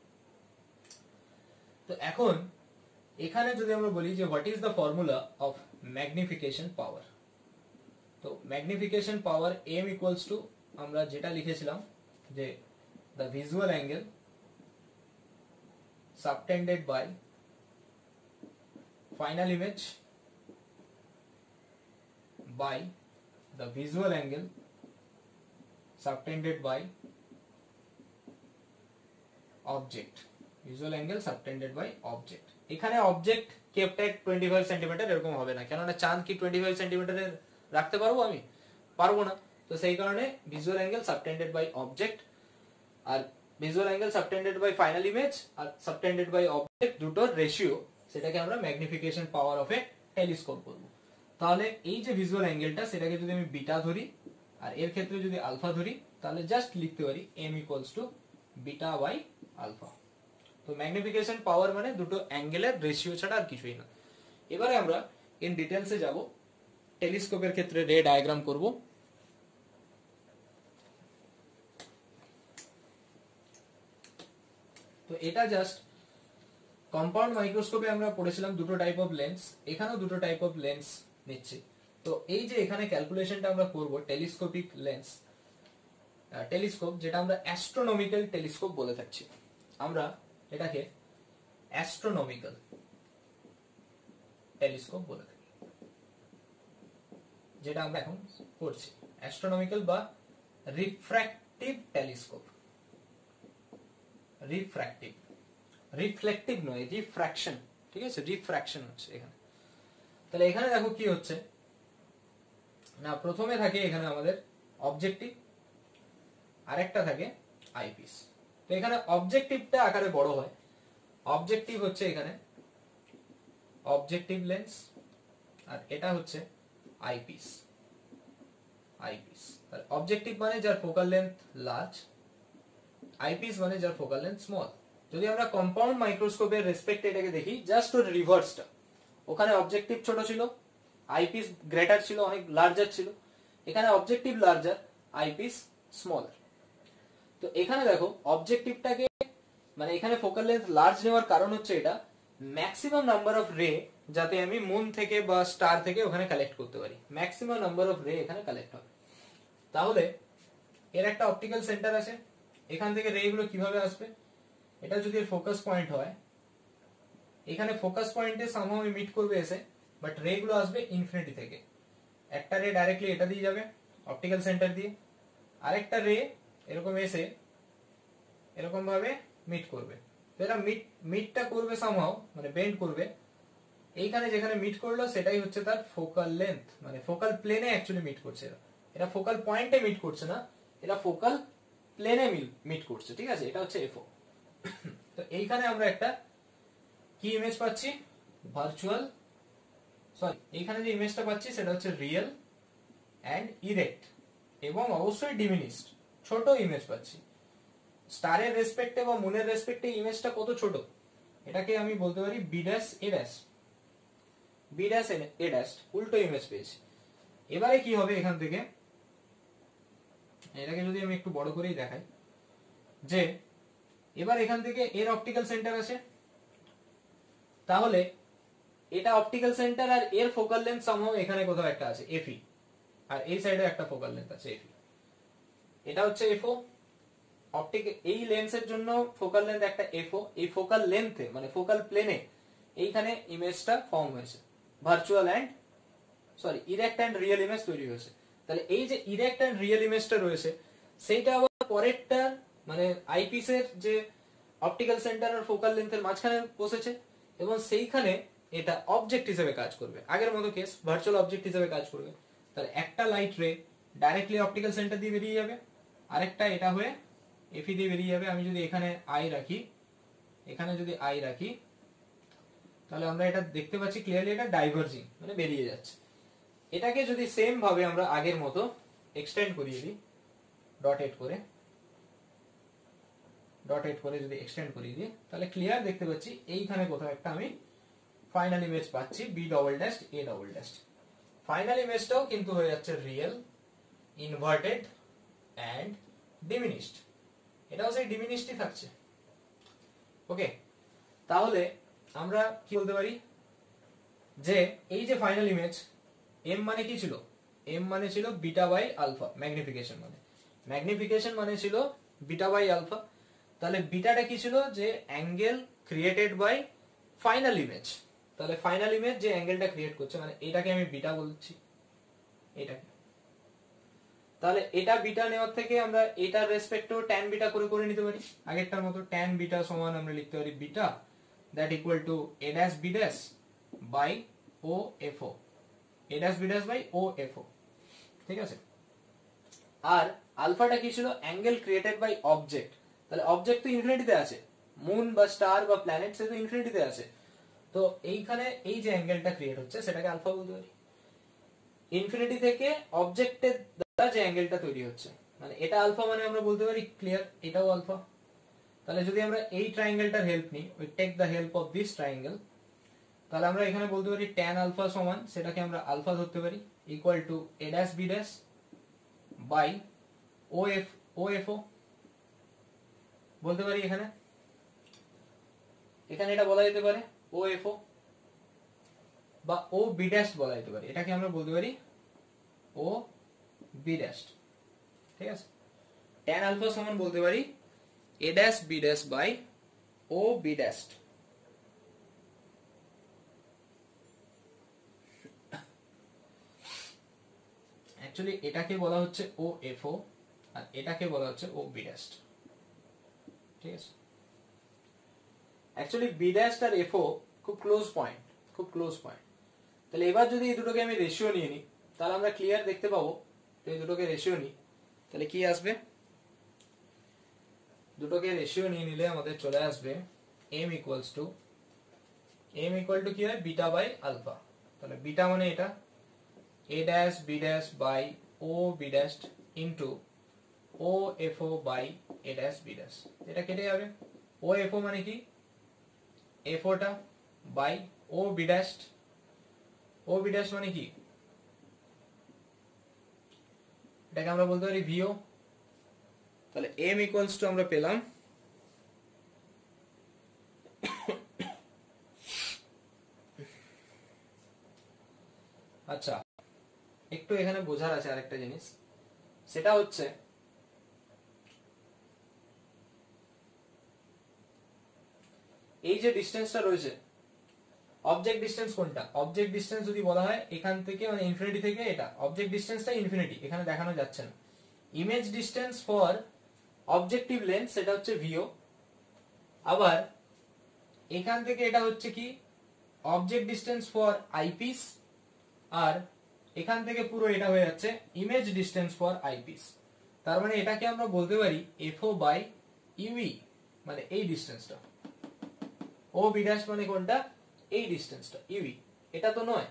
তো এখন এখানে যদি আমরা বলি যে what is the formula of magnification power, তো magnification power M equals to আমরা যেটা লিখেছিলাম যে the visual angle subtended by final image by the visual angle subtended by object, visual angle subtended by object। এখানে object kept at 25 centimetre এরকম হবে না, কেননা চাঁদ কি 25 সেন্টিমিটারের রাখতে পারবো? আমি পারবো না। তো সেই কারণে visual angle subtended by object আর visual angle subtended by final image আর সাবটেন্ডেড বাই অবজেক্ট দুটোর রেশিও, সেটাকে আমরা magnification power of a telescope বলবো। তাহলে এই যে ভিজুয়াল অ্যাঙ্গেলটা, সেটাকে যদি আমি বিটা ধরি আর এর ক্ষেত্রে যদি আলফা ধরি, তাহলে জাস্ট লিখতে পারি M equals to beta by alpha. তো ম্যাগনিফিকেশন পাওয়ার মানে দুটো অ্যাঙ্গেলের রেশিও ছাড়া আর কিছুই না। এবারে আমরা ইন ডিটেলসে যাব, টেলিস্কোপের ক্ষেত্রে রে ডায়াগ্রাম করব। তো এটা জাস্ট কম্পাউন্ড মাইক্রোস্কোপে আমরা পড়েছিলাম দুটো টাইপ অফ লেন্স, এখানেও দুটো টাইপ অফ লেন্স নিচ্ছে। তো এই যে এখানে ক্যালকুলেশনটা আমরা করব টেলিস্কোপিক লেন্স, টেলিস্কোপ যেটা আমরা অ্যাস্ট্রোনমিক্যাল টেলিস্কোপ বলে থাকছি, আমরা এটাকে অ্যাস্ট্রোনমিক্যাল টেলিস্কোপ বলে থাকি, যেটা আমরা এখন করছি অ্যাস্ট্রোনমিক্যাল বা রিফ্র্যাক্টিভ টেলিস্কোপ। রিফ্র্যাক্টিভ, রিফ্লেক্টিভ নয়, রিফ্র্যাকশন, ঠিক আছে, রিফ্র্যাকশন হচ্ছে এখানে। তাহলে এখানে দেখো কি হচ্ছে না, প্রথমে থাকে এখানে আমাদের অবজেক্টিভ, আরেকটা থাকে আইপিস। তো এখানে অবজেক্টিভটা আকারে বড় হয়, অবজেক্টিভ হচ্ছে এখানে অবজেক্টিভ লেন্স আর এটা হচ্ছে আইপিস। আইপিস অবজেক্টিভ মানে যার ফোকাল লেন্থ লার্জ, আইপিস মানে যার ফোকাল লেন্থ স্মল। যদি আমরা কম্পাউন্ড মাইক্রোস্কোপের রেসপেক্টে এটাকে দেখি, জাস্ট ওর রিভার্সটা, ওখানে অবজেক্টিভ ছোট ছিল, আইপিস গ্রেটার ছিল, অনেক লার্জার ছিল। এখানে অবজেক্টিভ লার্জার, আইপিস স্মলার। তো এখানে দেখো অবজেক্টিভটাকে মানে এখানে ফোকাল লেন্থ লার্জ নেওয়ার কারণ হচ্ছে এটা ম্যাক্সিমাম নাম্বার অফ রে যাতে আমি মুন থেকে বা স্টার থেকে ওখানে কালেক্ট করতে পারি, ম্যাক্সিমাম নাম্বার অফ রে এখানে কালেক্ট হবে। তাহলে এর একটা অপটিক্যাল সেন্টার আছে, এখান থেকে রে গুলো কিভাবে আসবে, এটা যদি এর ফোকাস পয়েন্ট হয়, এখানে ফোকাস পয়েন্টে সামহাউ মিট করবে এসে, বাট রে গুলো আসবে ইনফিনিটি থেকে। একটা রে ডাইরেক্টলি এটা দিয়ে যাবে অপটিক্যাল সেন্টার দিয়ে, আরেকটা রে এরকম এসে এরকম ভাবে মিট করবে। এরা মিটটা করবে সামহাউ, মানে বেন্ড করবে, এইখানে যেখানে মিট করলো সেটাই হচ্ছে তার ফোকাল লেন্থ, মানে ফোকাল প্লেনে অ্যাকচুয়ালি মিট করছে। এরা ফোকাল পয়েন্টে মিট করছে না, এরা ফোকাল প্লেনে মিট করছে, ঠিক আছে, এটা হচ্ছে এফও। তো এইখানে আমরা একটা কি ইমেজ পাচ্ছি, ভার্চুয়াল, সরি এইখানে যে ইমেজটা পাচ্ছি সেটা হচ্ছে রিয়েল অ্যান্ড ইরেক্ট এবং অবশ্যই ডিমিনিশড, ছোট ইমেজ পাচ্ছি। স্টারের রেসপেক্টে বা মুনের রেসপেক্টে ইমেজটা কত ছোট, এটাকে আমি বলতে পারি B dash A dash, B dash A dash, উল্টো ইমেজ পেয়েছি। এবারে কি হবে এখান থেকে, এটাকে যদি আমি একটু বড় করেই দেখাই, যে এবার এখান থেকে এর অপটিক্যাল সেন্টার আছে, তাহলে এটা অপটিক্যাল সেন্টার আর এর ফোকাল লেন্থ সামহাউ এখানে কোথাও একটা আছে এফই, আর এই সাইডে একটা ফোকাল লেন্থ আছে এফই, এটা হচ্ছে এফও। অপটিক এই লেন্সের জন্য ফোকাল লেন্থ একটা এফও, এই ফোকাল লেন্থে মানে ফোকাল প্লেনে এইখানে ইমেজটা ফর্ম হয়েছে, virtual and sorry erect and real image তৈরি হয়েছে। তাহলে এই যে ইরেক্ট অ্যান্ড রিয়েল ইমেজটা রয়েছে, সেইটা আবার পরেরটা মানে আইপিসের যে অপটিক্যাল সেন্টার আর ফোকাল লেন্থের মাঝখানে বসেছে, এবং সেইখানে এটা অবজেক্ট হিসেবে কাজ করবে, আগের মতো কেস ভার্চুয়াল অবজেক্ট হিসেবে কাজ করবে। তাহলে একটা লাইট রে ডাইরেক্টলি অপটিক্যাল সেন্টার দিয়ে বেরিয়ে যাবে, আরেকটা এটা হয়ে এফি দিয়ে বেরিয়ে যাবে। আমি যদি এখানে আই রাখি, এখানে যদি আই রাখি, তাহলে আমরা এটা দেখতে পাচ্ছি ক্লিয়ারলি এটা ডাইভার্জিং মানে বেরিয়ে যাচ্ছে। এটাকে যদি সেম ভাবে আমরা আগের মতো এক্সটেন্ড করিয়ে দিই, ডট এড করে যদি এক্সটেন্ড করিয়ে দিই, তাহলে ক্লিয়ার দেখতে পাচ্ছি এইখানে কোথাও একটা আমি ফাইনাল ইমেজ পাচ্ছি B double dash A double dash. Final ইমেজটাও কিন্তু হয়ে যাচ্ছে রিয়েল, ইনভার্টেড অ্যান্ড ডিমিনিশড, এটাও সেই ডিমিনিশডই থাকছে। ওকে, তাহলে আমরা কি বলতে পারি যে এই যে ফাইনাল ইমেজ এম মানে কি ছিল, এম মানে ছিল বিটা বাই আলফা, ম্যাগনিফিকেশন মানে ছিল বিটা বাই আলফা। তাহলে বিটাটা কি ছিল, যে angle created by final image. তাহলে ফাইনাল ইমেজ যে অ্যাঙ্গেলটা ক্রিয়েট করছে, মানে এটাকে আমি বিটা বলছি, এটাকে। তাহলে এটা বিটা নেওয়ার থেকে আমরা এটার রেসপেক্টেও ট্যান বিটা করে নিতে পারি আগেরটার মতো। ট্যান বিটা সমান আমরা লিখতে পারি beta that equal to A dash B dash by O F O, A dash B dash by O F O, ঠিক আছে। আর আলফাটা কি ছিল, অ্যাঙ্গেল ক্রিয়েটেড বাই অবজেক্ট। তাহলে অবজেক্ট তো ইনফিনিটিতে আছে, মুন বা স্টার বা প্ল্যানেট, সে তো ইনফিনিটিতে আছে। তো এইখানে এই যে অ্যাঙ্গেলটা ক্রিয়েট হচ্ছে সেটাকে আলফা বলতে পারি। ইনফিনিটি থেকে অবজেক্টের দ্বারা যে অ্যাঙ্গেলটা তৈরি হচ্ছে, মানে এটা আলফা, মানে আমরা বলতে পারি ক্লিয়ার এটাও আলফা। তাহলে যদি আমরা এই ট্রায়াঙ্গেলটার হেল্প নিই, we take the help of this triangle, তাহলে আমরা এখানে বলতে পারি ট্যান আলফা সমান, সেটাকে আমরা আলফা ধরতে পারি, equal to A dash B dash by O F O বলতে পারি। এখানে এটা বলা যেতে পারে ও এফ ও, বা ও বি ড্যাশ বলা যেতে পারে, এটাকে আমরা বলতে পারি ও বি ড্যাশ, ঠিক আছে। ট্যান আলফা সমান বলতে পারি A dash B dash by O B dash. Actually এটাকে বলা হচ্ছে ও এফ ও, আর এটাকে বলা হচ্ছে ও বি ড্যাশ, ঠিক আছে। অ্যাকচুয়ালি বি ড্যাশ আর এফ ও খুব ক্লোজ পয়েন্ট। তাহলে এবার যদি এই দুটোকে আমি রেশিও নিয়ে নিই, তাহলে আমরা ক্লিয়ার দেখতে পাবো। তো এই দুটোকে রেশিও নিই, তাহলে কি আসবে, দুটোকে রেশিও নিয়ে নিলে আমাদের চলে আসবে m ইকুয়াল টু কি হয়, বিটা বাই আলফা। তাহলে বিটা মানে এটা a dash B dash by O B dash into O F O by A dash B dash. এটা কেটে যাবে। ও এফ ও মানে কি, এফ ওটা বাই ও বি ড্যাশ মানে কি, এটাকে আমরা বলতে পারি ভিও। তাহলে m ইকুয়ালস টু আমরা পেলাম আচ্ছা, একটু এখানে বোঝার আছে আরেকটা জিনিস, সেটা হচ্ছে এই যে ডিসটেন্সটা রয়েছে, অবজেক্ট ডিসটেন্স কোনটা, অবজেক্ট ডিসটেন্স যদি বলা হয় এখান থেকে, মানে ইনফিনিটি থেকে, এটা অবজেক্ট ডিসটেন্সটা ইনফিনিটি, এখানে দেখানো যাচ্ছে না। Image distance for objective length সেটা হচ্ছে ভিও। আবার এখান থেকে এটা হচ্ছে কি অবজেক্ট ডিসটেন্স ফর আইপিস, আর এখান থেকে পুরো এটা হয়ে যাচ্ছে ইমেজ ডিসটেন্স ফর আইপিস। তার মানে এটাকে আমরা বলতে পারি এফও বাই ইউই, মানে এই ডিসটেন্সটা। ও বি ড্যাশ মানে কোনটা, এই ডিসটেন্সটা ইউই, এটা তো নয়।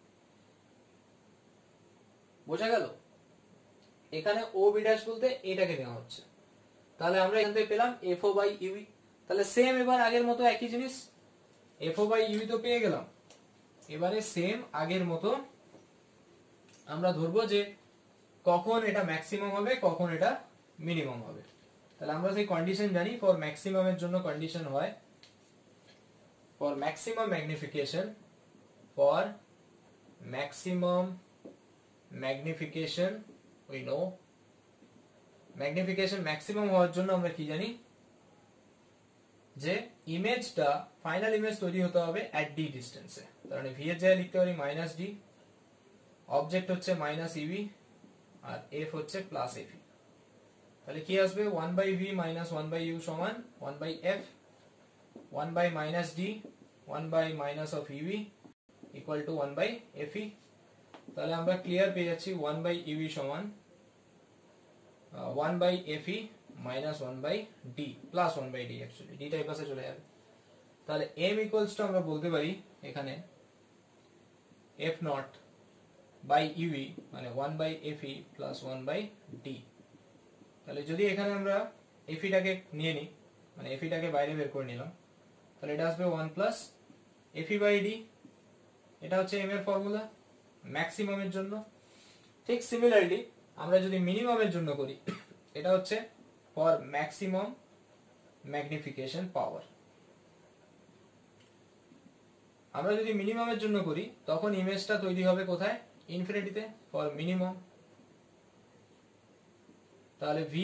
বোঝা গেল, এখানে ও বি ড্যাশ বলতে এটাকে নেওয়া হচ্ছে। তাহলে আমরা এখান থেকে পেলাম এফও বাই ইউই। তাহলে সেম এবার আগের মতো একই জিনিস, এফও বাই ইউই তো পেয়ে গেলাম। এবারে সেম আগের মতো আমরা ধরবো যে কখন এটা ম্যাক্সিমাম হবে, কখন এটা মিনিমাম হবে। তাহলে আমরা সেই কন্ডিশন জানি, ফর ম্যাক্সিমামের জন্য কন্ডিশন হয় for maximum magnification, we know magnification maximum হওয়ার জন্য আমরা কি জানি, যে ইমেজটা ফাইনাল ইমেজ তৈরি হতে হবে এট ডি ডিসটেন্সে। তার মানে ভি এর জায়গায় লিখতে পারি মাইনাস ডি, অবজেক্ট হচ্ছে মাইনাস ইভি, আর এফ হচ্ছে প্লাস এফি। তাহলে কি আসবে, 1 by V minus 1 by U সমান 1 by F, 1 by minus D, 1 by minus of UE equal to 1 by FE. তাহলে আমরা ক্লিয়ার পেয়ে যাচ্ছি 1 বাই ইভি সমান 1 by FE minus 1 by D plus 1 by D, actually ডিটা এই পাশে চলে যাবে। তাহলে m ইকুয়ালস টু আমরা বলতে পারি এখানে এফ নট বাই ইউই মানে 1 by FE plus 1 by D. তাহলে যদি এখানে আমরা এফিটাকে নিয়ে নিই, মানে এফিটাকে বাইরে বের করে নিলাম, তাহলে এটা আসবে 1 প্লাস এফি বাই ডি, এটা হচ্ছে এম এর ফর্মুলা ম্যাক্সিমামের জন্য। ঠিক সিমিলারলি আমরা যদি মিনিমামের জন্য করি, এটা হচ্ছে ফর ম্যাক্সিমাম ম্যাগনিফিকেশন পাওয়ার। আমরা যদি মিনিমামের জন্য করি তখন ইমেজটা তৈরি হবে কোথায়, ইনফিনিটিতে, ফর মিনিমাম। তাহলে ভি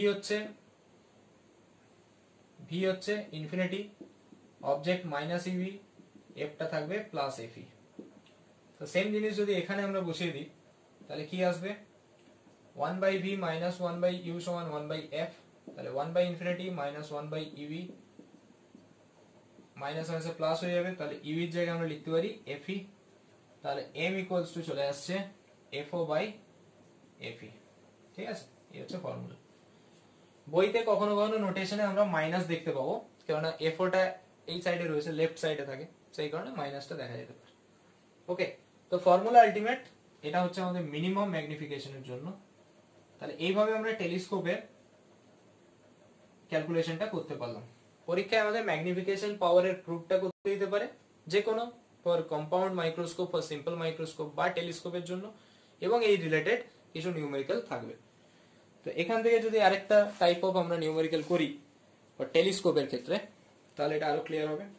হচ্ছে ইনফিনিটি, অবজেক্ট মাইনাস ইভি, এফটা থাকবে প্লাস এফি। তো সেম জিনিস যদি এখানে আমরা বসিয়ে দিই তাহলে কি আসবে, 1 by V minus 1 by U সমান 1 বাই এফ। তাহলে 1 by infinity minus 1 by UE, minus মাইনাসে প্লাস হয়ে যাবে, তাহলে ইভির জায়গায় আমরা লিখতে পারি এফই। তাহলে এম ইকুয়ালস টু চলে আসছে এফও বাই এফই। ঠিক আছে, এই হচ্ছে ফর্মুলা। বইতে কখনো কখনো নোটেশনে আমরা মাইনাস দেখতে পাবো, কেননা এফওটা এই সাইডে রয়েছে, লেফট সাইডে থাকে, সেই কারণে মাইনাসটা দেখা যেতে পারে। ওকে, তো ফর্মুলা আলটিমেট এটা হচ্ছে আমাদের মিনিমাম ম্যাগনিফিকেশনের জন্য। তাহলে এইভাবে আমরা টেলিস্কোপের ক্যালকুলেশনটা করতে পারলাম। পরীক্ষায় আমাদের ম্যাগনিফিকেশন পাওয়ারের প্রুফটা করতে দিতে পারে, যে কোনো for compound microscope, for simple microscope বা টেলিস্কোপের জন্য, এবং এই রিলেটেড কিছু নিউমেরিক্যাল থাকবে। তো এখান থেকে যদি আরেকটা টাইপ অফ আমরা নিউমেরিক্যাল করি ফর টেলিস্কোপের ক্ষেত্রে, তাহলে এটা আরো ক্লিয়ার হবে।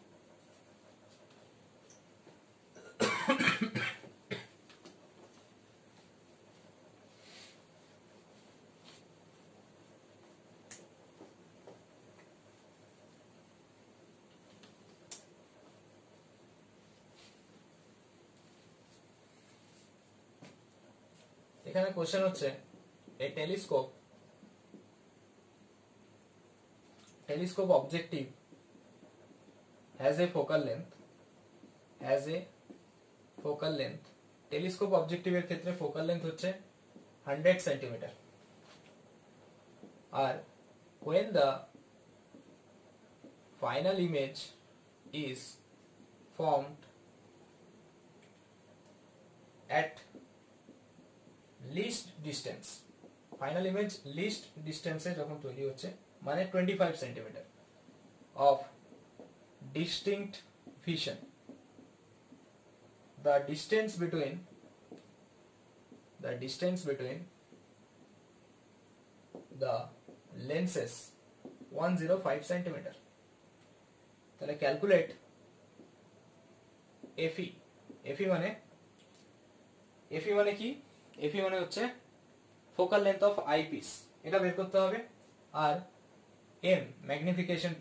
এখানে কোশ্চেন হচ্ছে a telescope objective has a focal length telescope objective এর ক্ষেত্রে ফোকাল লেন্থ হচ্ছে 100 সেন্টিমিটার। আর when the final image is formed at least distance, final image least ডিস্টেন্সে যখন তৈরি হচ্ছে, মানে 25 centimetre of distinct vision, the distance between the lenses 105 centimetre. তাহলে ক্যালকুলেট এফি মানে কি, এফি মানে হচ্ছে ফোকাল লেন্থ অফ আইপিস, এটা বের করতে হবে। আর M magnification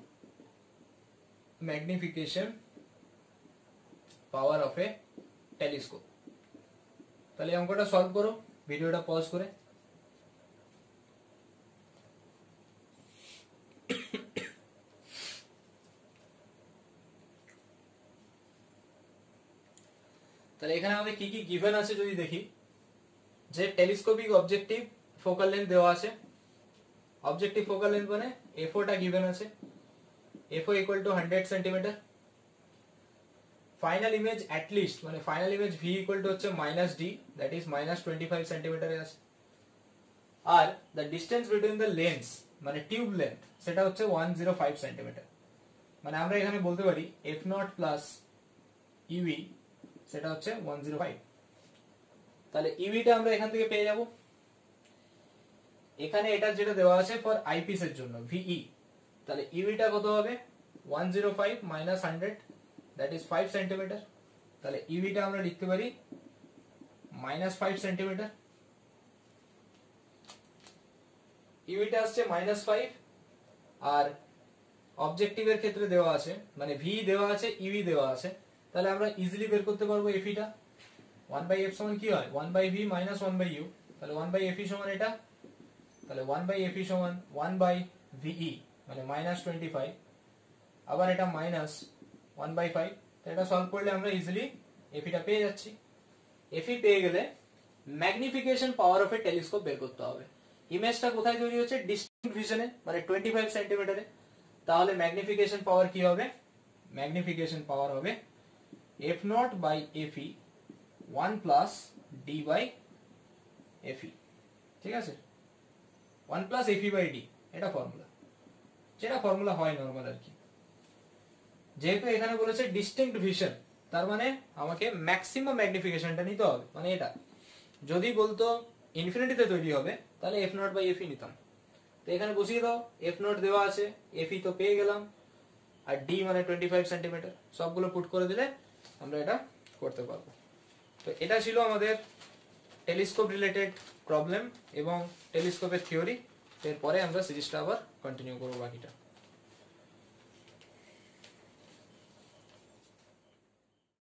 power of a telescope. তাহলে অঙ্কটা সলভ করো ভিডিওটা পজ করে। তাহলে এখানে আমাদের কি কি গিভেন আছে যদি দেখি, যে টেলিস্কোপিক অবজেক্টিভ ফোকাল লেন্থ দেওয়া আছে, অবজেক্টিভ ফোকাল লেন্থ মানে এফওটা গিভেন আছে, FO equal to 100 centimetre. Final image at least মানে final image V equal to হচ্ছে minus D, that is minus 25 সেন্টিমিটারে আছে। আর the distance between the lens মানে টিউব লেন্থ, সেটা হচ্ছে 105 সেন্টিমিটার। মানে আমরা এখানে বলতে পারি এফ নট প্লাস ইউই সেটা হচ্ছে 105। তাহলে ইভিটা আমরা এখান থেকে পেয়ে যাব। এখানে এটা যেটা দেওয়া আছে ফর আইপিস এর জন্য ভিই, তাহলে ইভিটা কত হবে 105 মাইনাস 100, দ্যাট ইজ 5 সেন্টিমিটার। তাহলে ইভিটা আমরা লিখতে পারি মাইনাস 5 সেন্টিমিটার। ইভিটা আসছে মাইনাস 5, আর অবজেক্টিভের ক্ষেত্রে দেওয়া আছে মানে ভি দেওয়া আছে, ইভি দেওয়া আছে, তাহলে আমরা ইজিলি বের করতে পারবো এফিটা। 1 বাই এফ সমান কি হয়, 1 by V minus 1 by U, তাহলে 1 বাই এফি সমান এটা, তাহলে 1 বাই এফি সমান 1 বাই ভিই মানে মাইনাস 25, আবার এটা মাইনাস 1 বাই 5। এটা সলভ করলে আমরা ইজিলি এফিটা পেয়ে যাচ্ছি। এফি পেয়ে গেলে magnification power of a telescope বের করতে হবে। ইমেজটা কোথায় তৈরি হচ্ছে, ডিস্টিংক্ট ভিশনে মানে 25 সেন্টিমিটারে। তাহলে ম্যাগনিফিকেশন পাওয়ার কি হবে, ম্যাগনিফিকেশন পাওয়ার হবে F not by FE 1 plus D by FE. ঠিক আছে, 1 প্লাস এফি বাই ডি, এটা ফর্মুলা, যেটা ফর্মুলা হয় নর্মাল আর কি। যেহেতু এখানে বলেছে ডিস্টিংক্ট ভিশন, তার মানে আমাকে ম্যাক্সিমাম ম্যাগনিফিকেশনটা নিতে হবে, মানে এটা যদি বলতো ইনফিনিটিতে তৈরি হবে তাহলে এফ নট বাই এফই নিতাম। তো এখানে বসিয়ে দাও, এফ নট দেওয়া আছে, এফই তো পেয়ে গেলাম, আর ডি মানে 25 সেন্টিমিটার, সবগুলো পুট করে দিলে আমরা এটা করতে পারবো। তো এটা ছিল আমাদের টেলিস্কোপ রিলেটেড প্রবলেম এবং টেলিস্কোপের থিওরি। এরপরে আমরা সিরিজটা আবার কন্টিনিউ করবো বাকিটা।